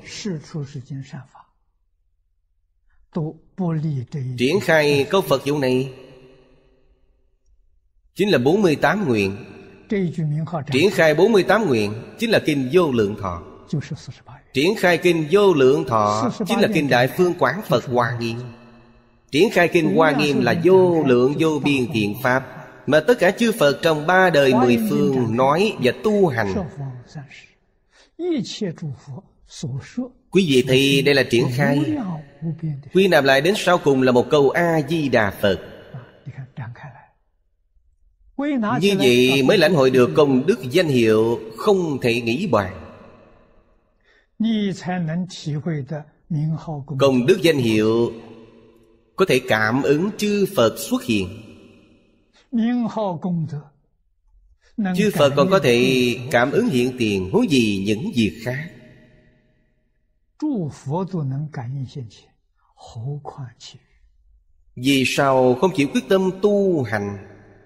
Triển khai câu Phật dụ này chính là 48 nguyện. Triển khai 48 nguyện chính là Kinh Vô Lượng Thọ. Triển khai Kinh Vô Lượng Thọ chính là Kinh Đại Phương Quán Phật Hoa Nghiêm. Triển khai Kinh Hoa Nghiêm là vô lượng vô biên thiện pháp mà tất cả chư Phật trong 3 đời 10 phương nói và tu hành. Quý vị thì đây là triển khai. Quy nạp lại đến sau cùng là một câu A-di-đà Phật. Như vậy mới lãnh hội được công đức danh hiệu không thể nghĩ bàn. Công đức danh hiệu có thể cảm ứng chư Phật xuất hiện. Chư Phật còn có thể cảm ứng hiện tiền, huống gì những việc khác. Vì sao không chịu quyết tâm tu hành?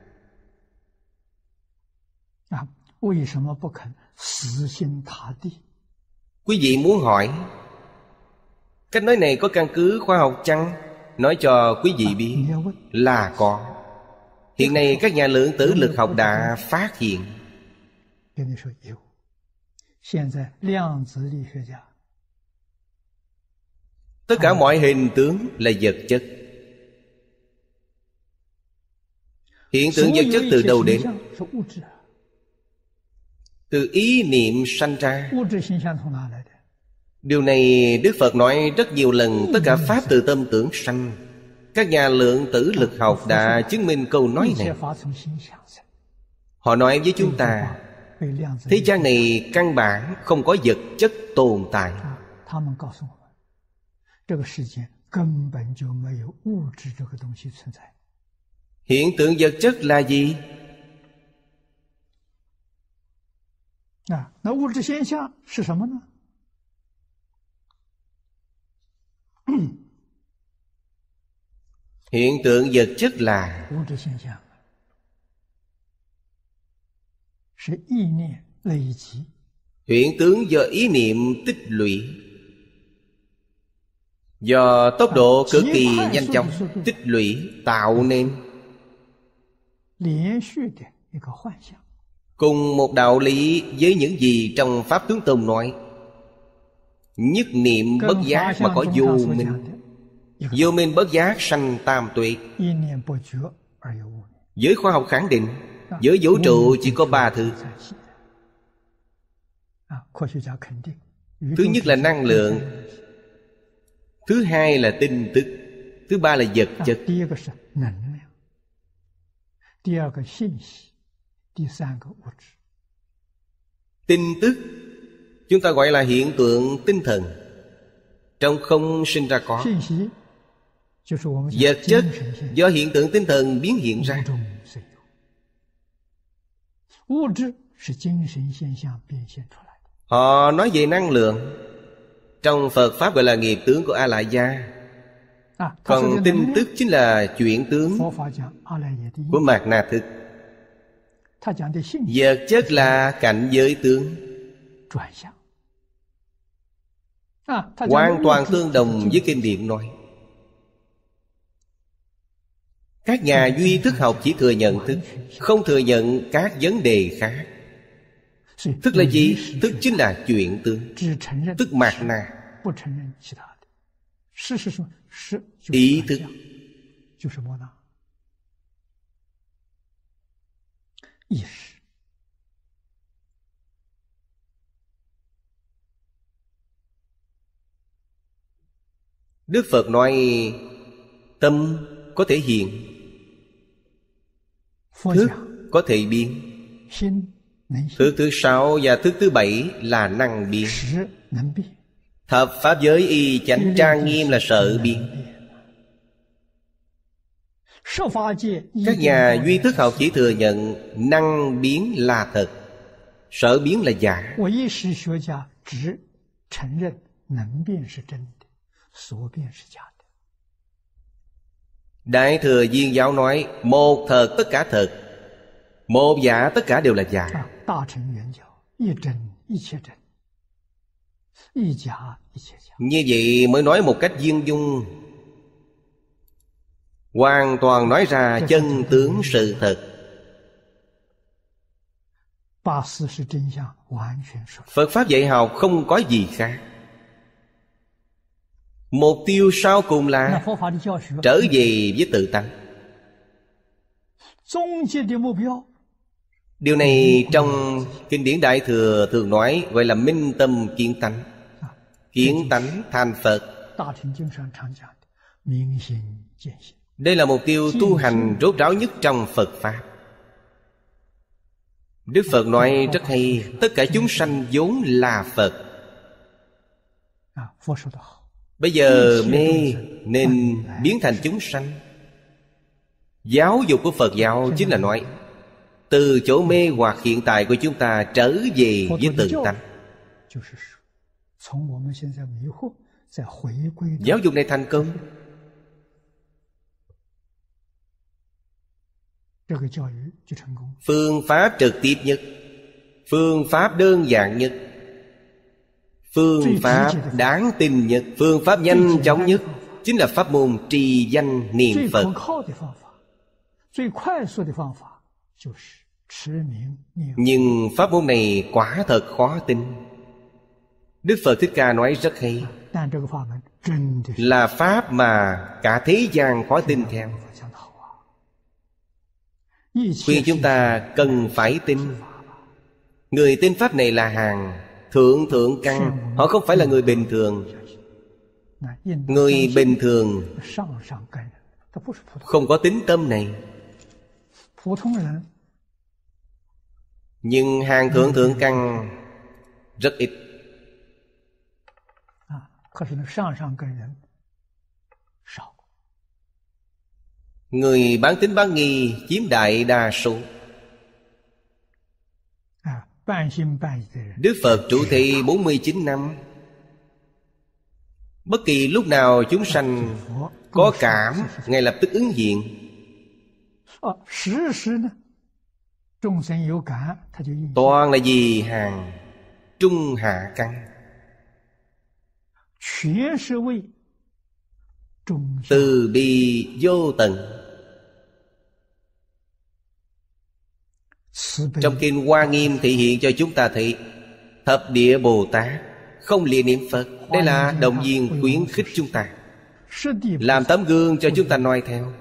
Quý vị muốn hỏi, cách nói này có căn cứ khoa học chăng? Nói cho quý vị biết là có. Hiện nay các nhà lượng tử lực học đã phát hiện. Tất cả mọi hình tướng là vật chất. Hiện tượng vật chất từ đâu đến? Từ ý niệm sanh ra. Điều này Đức Phật nói rất nhiều lần. Tất cả pháp từ tâm tưởng sanh. Các nhà lượng tử lực học đã chứng minh câu nói này. Họ nói với chúng ta, thế gian này căn bản không có vật chất tồn tại. Hiện tượng vật chất là gì? Hiện tượng vật chất là hiện tướng do ý niệm tích lũy, do tốc độ cực kỳ nhanh chóng tích lũy tạo nên. Cùng một đạo lý với những gì trong Pháp Tướng Tông nói, nhất niệm bất giác mà có vô minh. Vô minh bất giác sanh tam tuệ. Giới khoa học khẳng định giới vũ trụ chỉ có 3 thứ. Thứ nhất là năng lượng, thứ hai là tinh tức, thứ ba là vật chất. Tinh tức chúng ta gọi là hiện tượng tinh thần. Trong không sinh ra có. Vật chất do hiện tượng tinh thần biến hiện ra. Họ nói về năng lượng, trong Phật Pháp gọi là nghiệp tướng của A-lại gia. Còn tinh tức chính là chuyển tướng của mạt na thức. Vật chất là cảnh giới tướng, hoàn toàn tương đồng với kinh điển nói. Các nhà duy thức học chỉ thừa nhận thức, không thừa nhận các vấn đề khác. Thức là gì? Thức chính là chuyển tướng, tức mạt na. Ý thức. Đức Phật nói tâm có thể hiện, thức có thể biến. Thức thứ 6 và thức thứ 7 là năng biến. Thập pháp giới y chánh trang nghiêm là sở biến. Các nhà duy thức học chỉ thừa nhận năng biến là thật, sở biến là giả. Đại Thừa Viên giáo nói một thật tất cả thật, một giả tất cả đều là giả. Như vậy mới nói một cách viên dung, hoàn toàn nói ra chân tướng sự thật. Phật Pháp dạy học không có gì khác. Mục tiêu sau cùng là trở về với tự tánh. Điều này trong kinh điển Đại Thừa thường nói gọi là minh tâm kiến tánh. Kiến tánh thành Phật. Đây là mục tiêu tu hành rốt ráo nhất trong Phật Pháp. Đức Phật nói rất hay, tất cả chúng sanh vốn là Phật. Bây giờ mê nên biến thành chúng sanh. Giáo dục của Phật giáo chính là nói từ chỗ mê hoặc hiện tại của chúng ta trở về với tự tánh. Giáo dục này thành công. Phương pháp trực tiếp nhất, phương pháp đơn giản nhất, phương pháp đáng tin nhất, phương pháp nhanh chóng nhất chính là pháp môn trì danh niệm Phật. Nhưng pháp môn này quả thật khó tin. Đức Phật Thích Ca nói rất hay, là pháp mà cả thế gian khó tin theo. Khuyên chúng ta cần phải tin. Người tin pháp này là hàng thượng căn. Họ không phải là người bình thường. Người bình thường không có tính tâm này. Nhưng hàng thượng căn rất ít. Người bán tín bán nghi chiếm đại đa số. Đức Phật trụ thị 49 năm. Bất kỳ lúc nào chúng sanh có cảm, ngay lập tức ứng hiện. Toàn là gì hàng trung hạ căn. Từ bi vô tận. Trong kinh Hoa Nghiêm thị hiện cho chúng ta thấy Thập Địa Bồ Tát không lìa niệm Phật. Đây là động viên khuyến khích chúng ta, làm tấm gương cho chúng ta noi theo.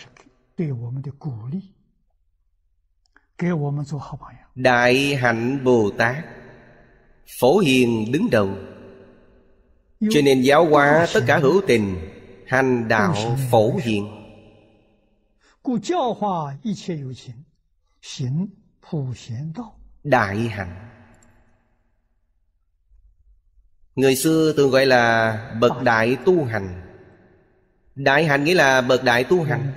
Đại Hạnh Bồ Tát Phổ Hiền đứng đầu. Cho nên giáo hóa tất cả hữu tình, hành đạo Phổ Hiền. Đại hạnh. Người xưa thường gọi là bậc đại tu hành. Đại hạnh nghĩa là bậc đại tu hành.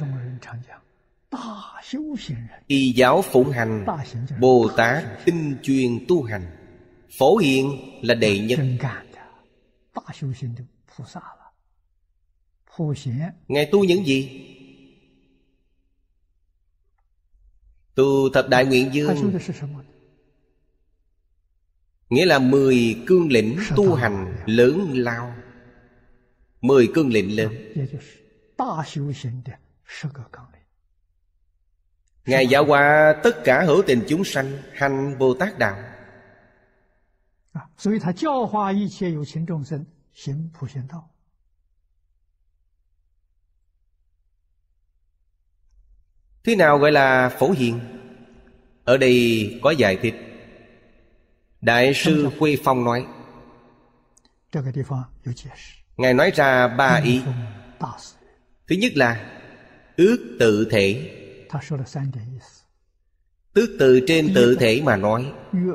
Y giáo phụng hành, Bồ Tát tinh chuyên tu hành. Phổ Hiền là đệ nhất. Ngài tu những gì? Tu thập đại nguyện dương, nghĩa là 10 cương lĩnh tu hành lớn lao. 10 cương lĩnh lớn. Ngài giáo hóa tất cả hữu tình chúng sanh hành Bồ Tát đạo. Thế nào gọi là Phổ Hiền? Ở đây có giải thích. Đại sư Khuê Phong nói, Ngài nói ra 3 ý. Thứ nhất là ước tự thể. Tước từ trên tự thể mà nói.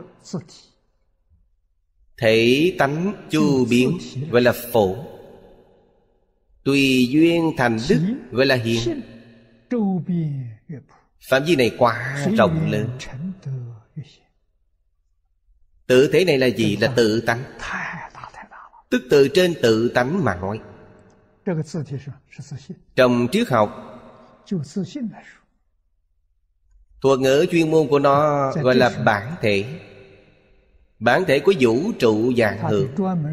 Thể tánh chu biến gọi là phổ. Tùy duyên thành đức gọi là hiện. Phạm vi này quá rộng lớn. Tự thể này là gì? Là tự tánh. Tức từ trên tự tánh mà nói. Trong triết học, thuật ngữ chuyên môn của nó gọi là bản thể. Bản thể của vũ trụ vạn hữu.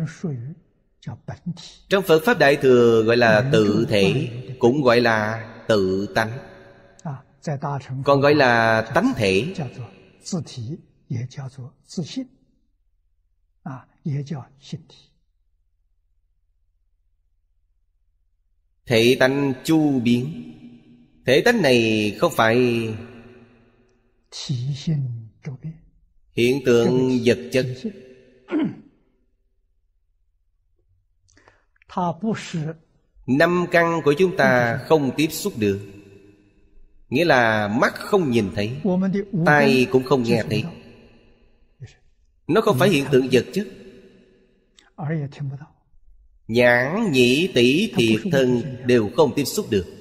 Trong Phật Pháp Đại Thừa gọi là tự thể, cũng gọi là tự tánh, còn gọi là tánh thể. Thể tánh chu biến. Thể tánh này không phải hiện tượng vật chất. Năm căn của chúng ta không tiếp xúc được. Nghĩa là mắt không nhìn thấy, tai cũng không nghe thấy. Nó không phải hiện tượng vật chất. Nhãn, nhĩ, tỷ, thiệt, thân đều không tiếp xúc được.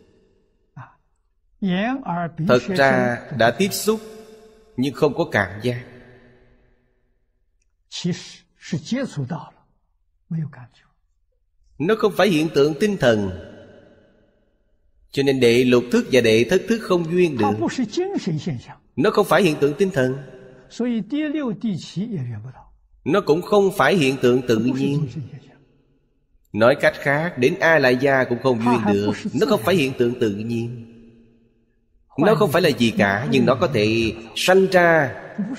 Thật ra đã tiếp xúc nhưng không có cảm giác. Nó không phải hiện tượng tinh thần. Cho nên đệ lục thức và đệ thất thức không duyên được. Nó không phải hiện tượng tinh thần. Nó cũng không phải hiện tượng tự nhiên. Nói cách khác, đến A Lại Gia cũng không duyên được. Nó không phải hiện tượng tự nhiên. Nó không phải là gì cả, nhưng nó có thể sanh ra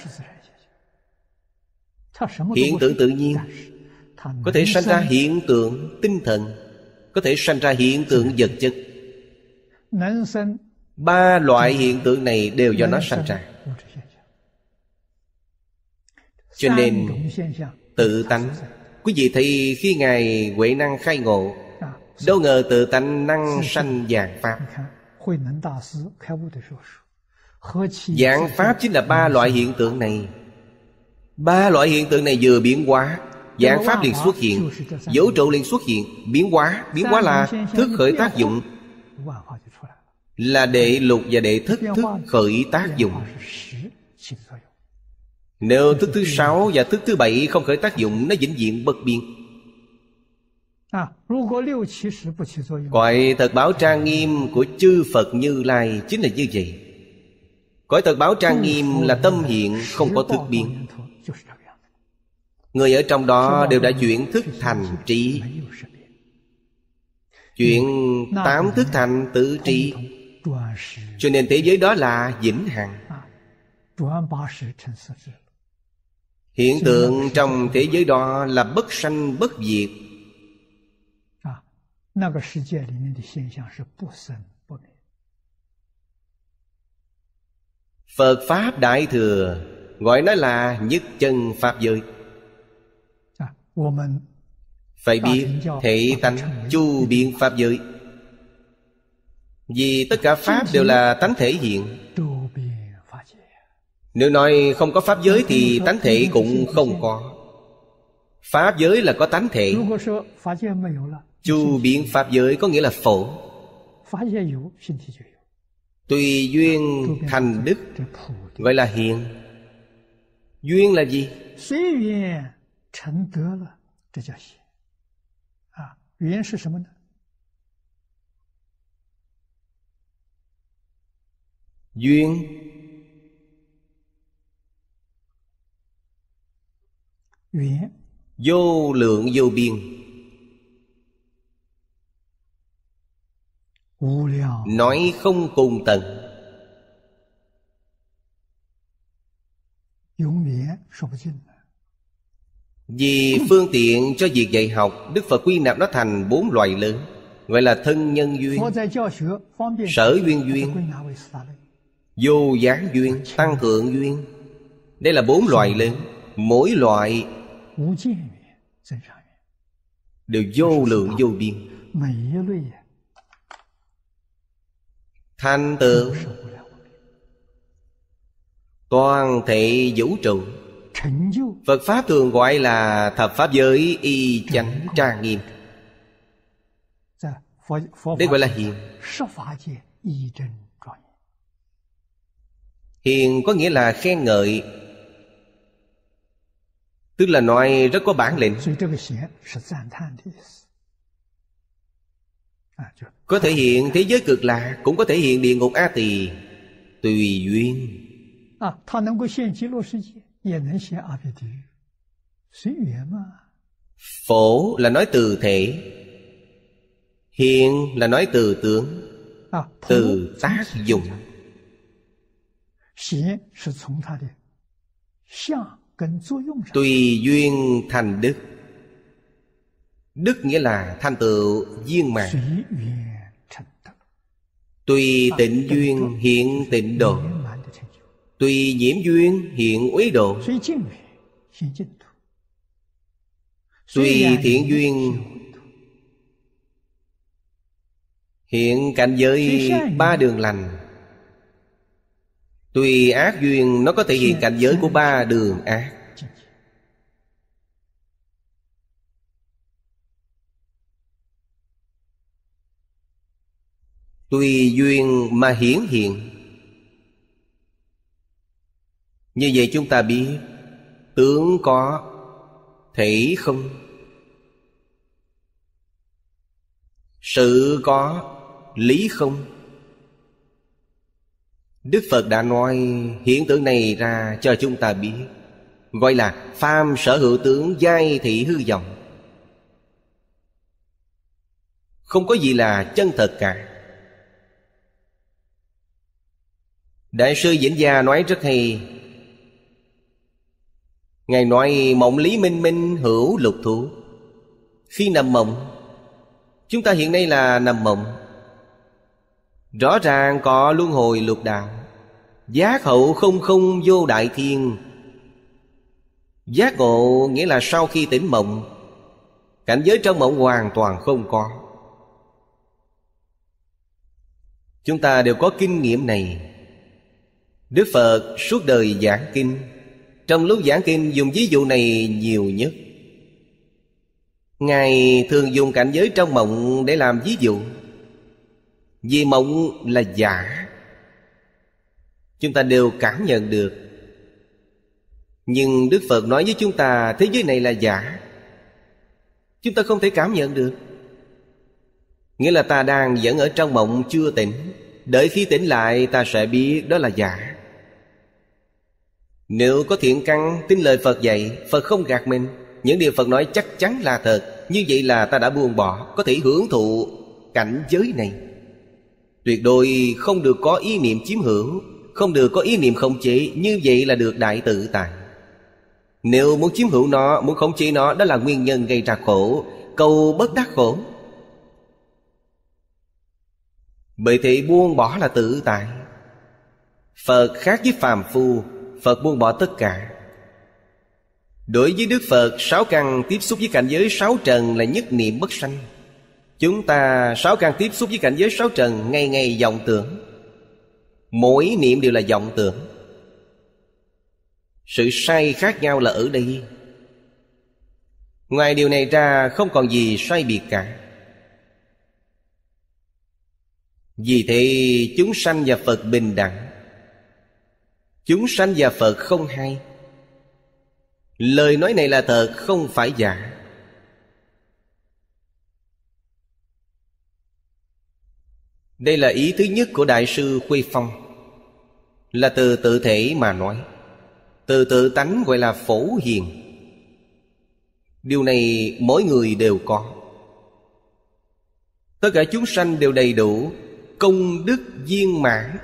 hiện tượng tự nhiên, có thể sanh ra hiện tượng tinh thần, có thể sanh ra hiện tượng vật chất. 3 loại hiện tượng này đều do nó sanh ra. Cho nên tự tánh, quý vị thấy khi Ngài Huệ Năng khai ngộ, đâu ngờ tự tánh năng sanh vạn pháp. Vạn pháp chính là 3 loại hiện tượng này. 3 loại hiện tượng này vừa biến hóa, vạn pháp liền xuất hiện, vũ trụ liền xuất hiện. Biến hóa là thức khởi tác dụng, là đệ lục và đệ thất thức khởi tác dụng. Nếu thức thứ 6 và thức thứ 7 không khởi tác dụng, nó vĩnh viễn bất biến. Cõi thật báo trang nghiêm của chư Phật Như Lai chính là như vậy. Cõi thật báo trang nghiêm là tâm hiện, không có thức biến. Người ở trong đó đều đã chuyển thức thành trí, chuyển 8 thức thành tự trí. Cho nên thế giới đó là vĩnh hằng. Hiện tượng trong thế giới đó là bất sanh bất diệt. Phật Pháp Đại Thừa gọi nó là nhất chân Pháp giới. Phải biết thể tánh chu biến Pháp giới. Vì tất cả Pháp đều là tánh thể hiện. Nếu nói không có Pháp giới thì tánh thể cũng không có. Pháp giới là có tánh thể. Chu biến Pháp giới có nghĩa là phổ. Tùy duyên thành đức gọi là hiện. Duyên là gì? Duyên vô lượng vô biên, nói không cùng tận. Vì phương tiện cho việc dạy học, Đức Phật quy nạp nó thành 4 loại lớn, gọi là thân nhân duyên, sở duyên duyên, vô gián duyên, tăng thượng duyên. Đây là 4 loại lớn. Mỗi loại đều vô lượng vô biên. Thành tựu toàn thể vũ trụ. Phật Pháp thường gọi là thập Pháp giới y chánh trang nghiêm. Đây gọi là hiền. Hiền có nghĩa là khen ngợi, tức là nói rất có bản lĩnh. Có thể hiện thế giới cực lạc, cũng có thể hiện địa ngục A Tỳ, tùy duyên. Phổ là nói từ thể, hiện là nói từ tướng, từ tác dụng. Tùy duyên thành đức. Đức nghĩa là thành tựu viên mãn. Tùy tịnh duyên hiện tịnh độ, tùy nhiễm duyên hiện uế độ, tùy thiện duyên hiện cảnh giới ba đường lành, tùy ác duyên nó có thể hiện cảnh giới của ba đường ác. Tùy duyên mà hiển hiện. Như vậy chúng ta biết tướng có, thể không. Sự có, lý không. Đức Phật đã nói hiện tượng này ra cho chúng ta biết, gọi là phàm sở hữu tướng giai thị hư vọng. Không có gì là chân thật cả. Đại sư Vĩnh Gia nói rất hay. Ngài nói mộng lý minh minh hữu lục thủ. Khi nằm mộng, chúng ta hiện nay là nằm mộng, rõ ràng có luân hồi lục đạo. Giác hậu không không vô đại thiên. Giác ngộ nghĩa là sau khi tỉnh mộng, cảnh giới trong mộng hoàn toàn không có. Chúng ta đều có kinh nghiệm này. Đức Phật suốt đời giảng kinh, trong lúc giảng kinh dùng ví dụ này nhiều nhất. Ngài thường dùng cảnh giới trong mộng để làm ví dụ. Vì mộng là giả, chúng ta đều cảm nhận được. Nhưng Đức Phật nói với chúng ta thế giới này là giả, chúng ta không thể cảm nhận được. Nghĩa là ta đang vẫn ở trong mộng chưa tỉnh. Đợi khi tỉnh lại ta sẽ biết đó là giả. Nếu có thiện căn tin lời Phật dạy, Phật không gạt mình, những điều Phật nói chắc chắn là thật, như vậy là ta đã buông bỏ, có thể hưởng thụ cảnh giới này. Tuyệt đối không được có ý niệm chiếm hữu, không được có ý niệm khống chế. Như vậy là được đại tự tại. Nếu muốn chiếm hữu nó, muốn khống chế nó, đó là nguyên nhân gây ra khổ, cầu bất đắc khổ. Bởi thế buông bỏ là tự tại. Phật khác với phàm phu, Phật buông bỏ tất cả. Đối với Đức Phật, sáu căn tiếp xúc với cảnh giới sáu trần là nhất niệm bất sanh. Chúng ta sáu căn tiếp xúc với cảnh giới sáu trần, ngày ngày vọng tưởng. Mỗi niệm đều là vọng tưởng. Sự sai khác nhau là ở đây. Ngoài điều này ra không còn gì sai biệt cả. Vì thế chúng sanh và Phật bình đẳng. Chúng sanh và Phật không hai. Lời nói này là thật, không phải giả. Đây là ý thứ nhất của Đại sư Khuê Phong, là từ tự thể mà nói. Từ tự tánh gọi là phổ hiền. Điều này mỗi người đều có. Tất cả chúng sanh đều đầy đủ công đức viên mãn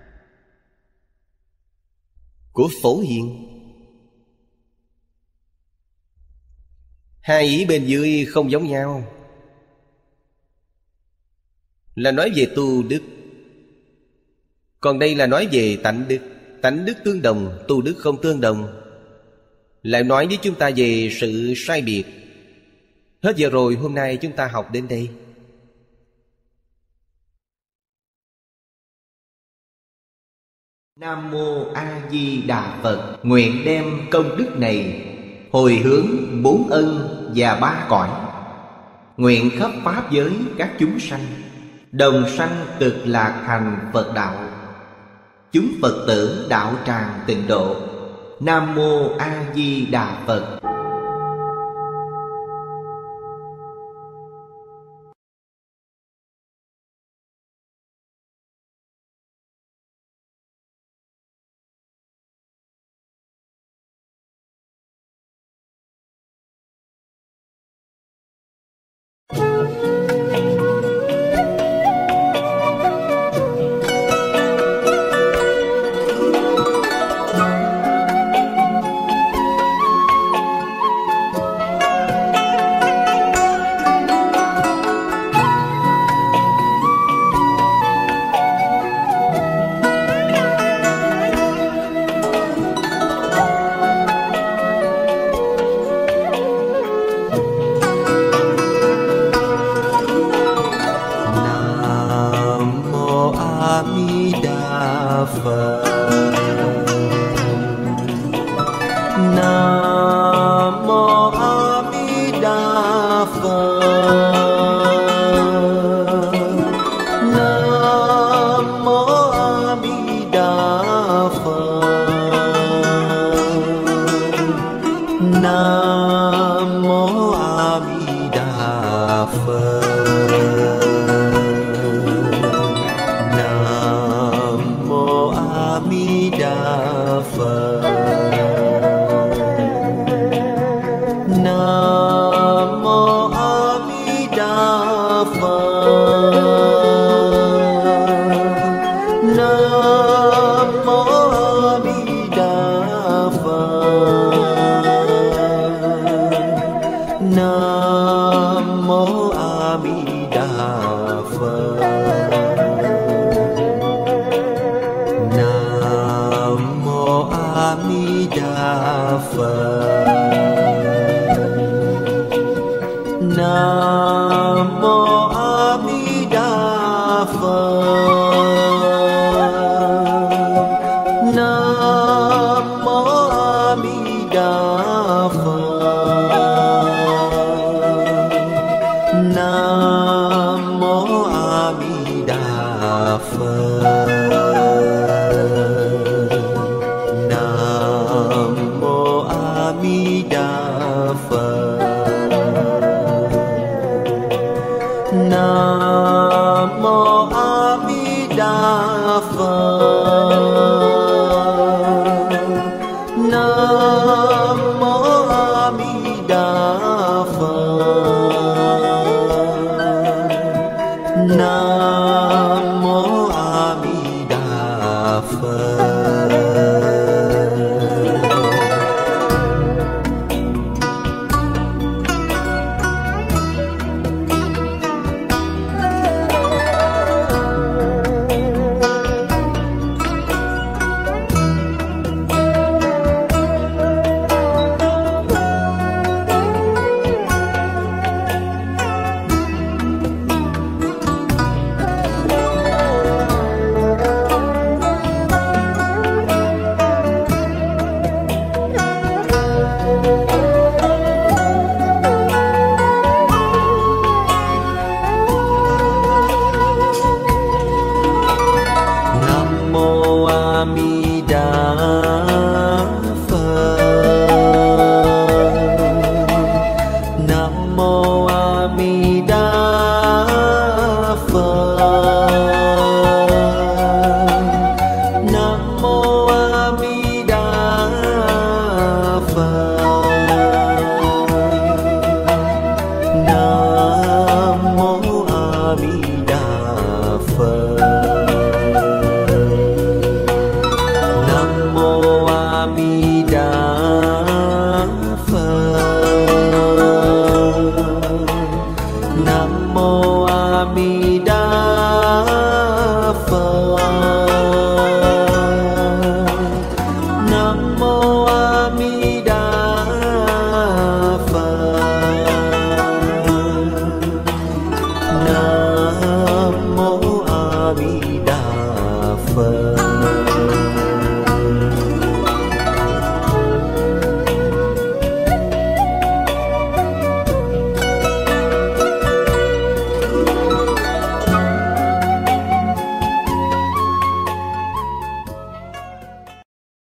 của phổ hiền. Hai ý bên dưới không giống nhau, là nói về tu đức. Còn đây là nói về tánh đức. Tánh đức tương đồng, tu đức không tương đồng. Lại nói với chúng ta về sự sai biệt. Hết giờ rồi, hôm nay chúng ta học đến đây. Nam Mô A Di Đà Phật. Nguyện đem công đức này hồi hướng 4 ân và 3 cõi, nguyện khắp pháp giới các chúng sanh đồng sanh cực lạc thành Phật đạo, chúng Phật tử đạo tràng tịnh độ. Nam Mô A Di Đà Phật. Nam Mô A Di Đà Phật.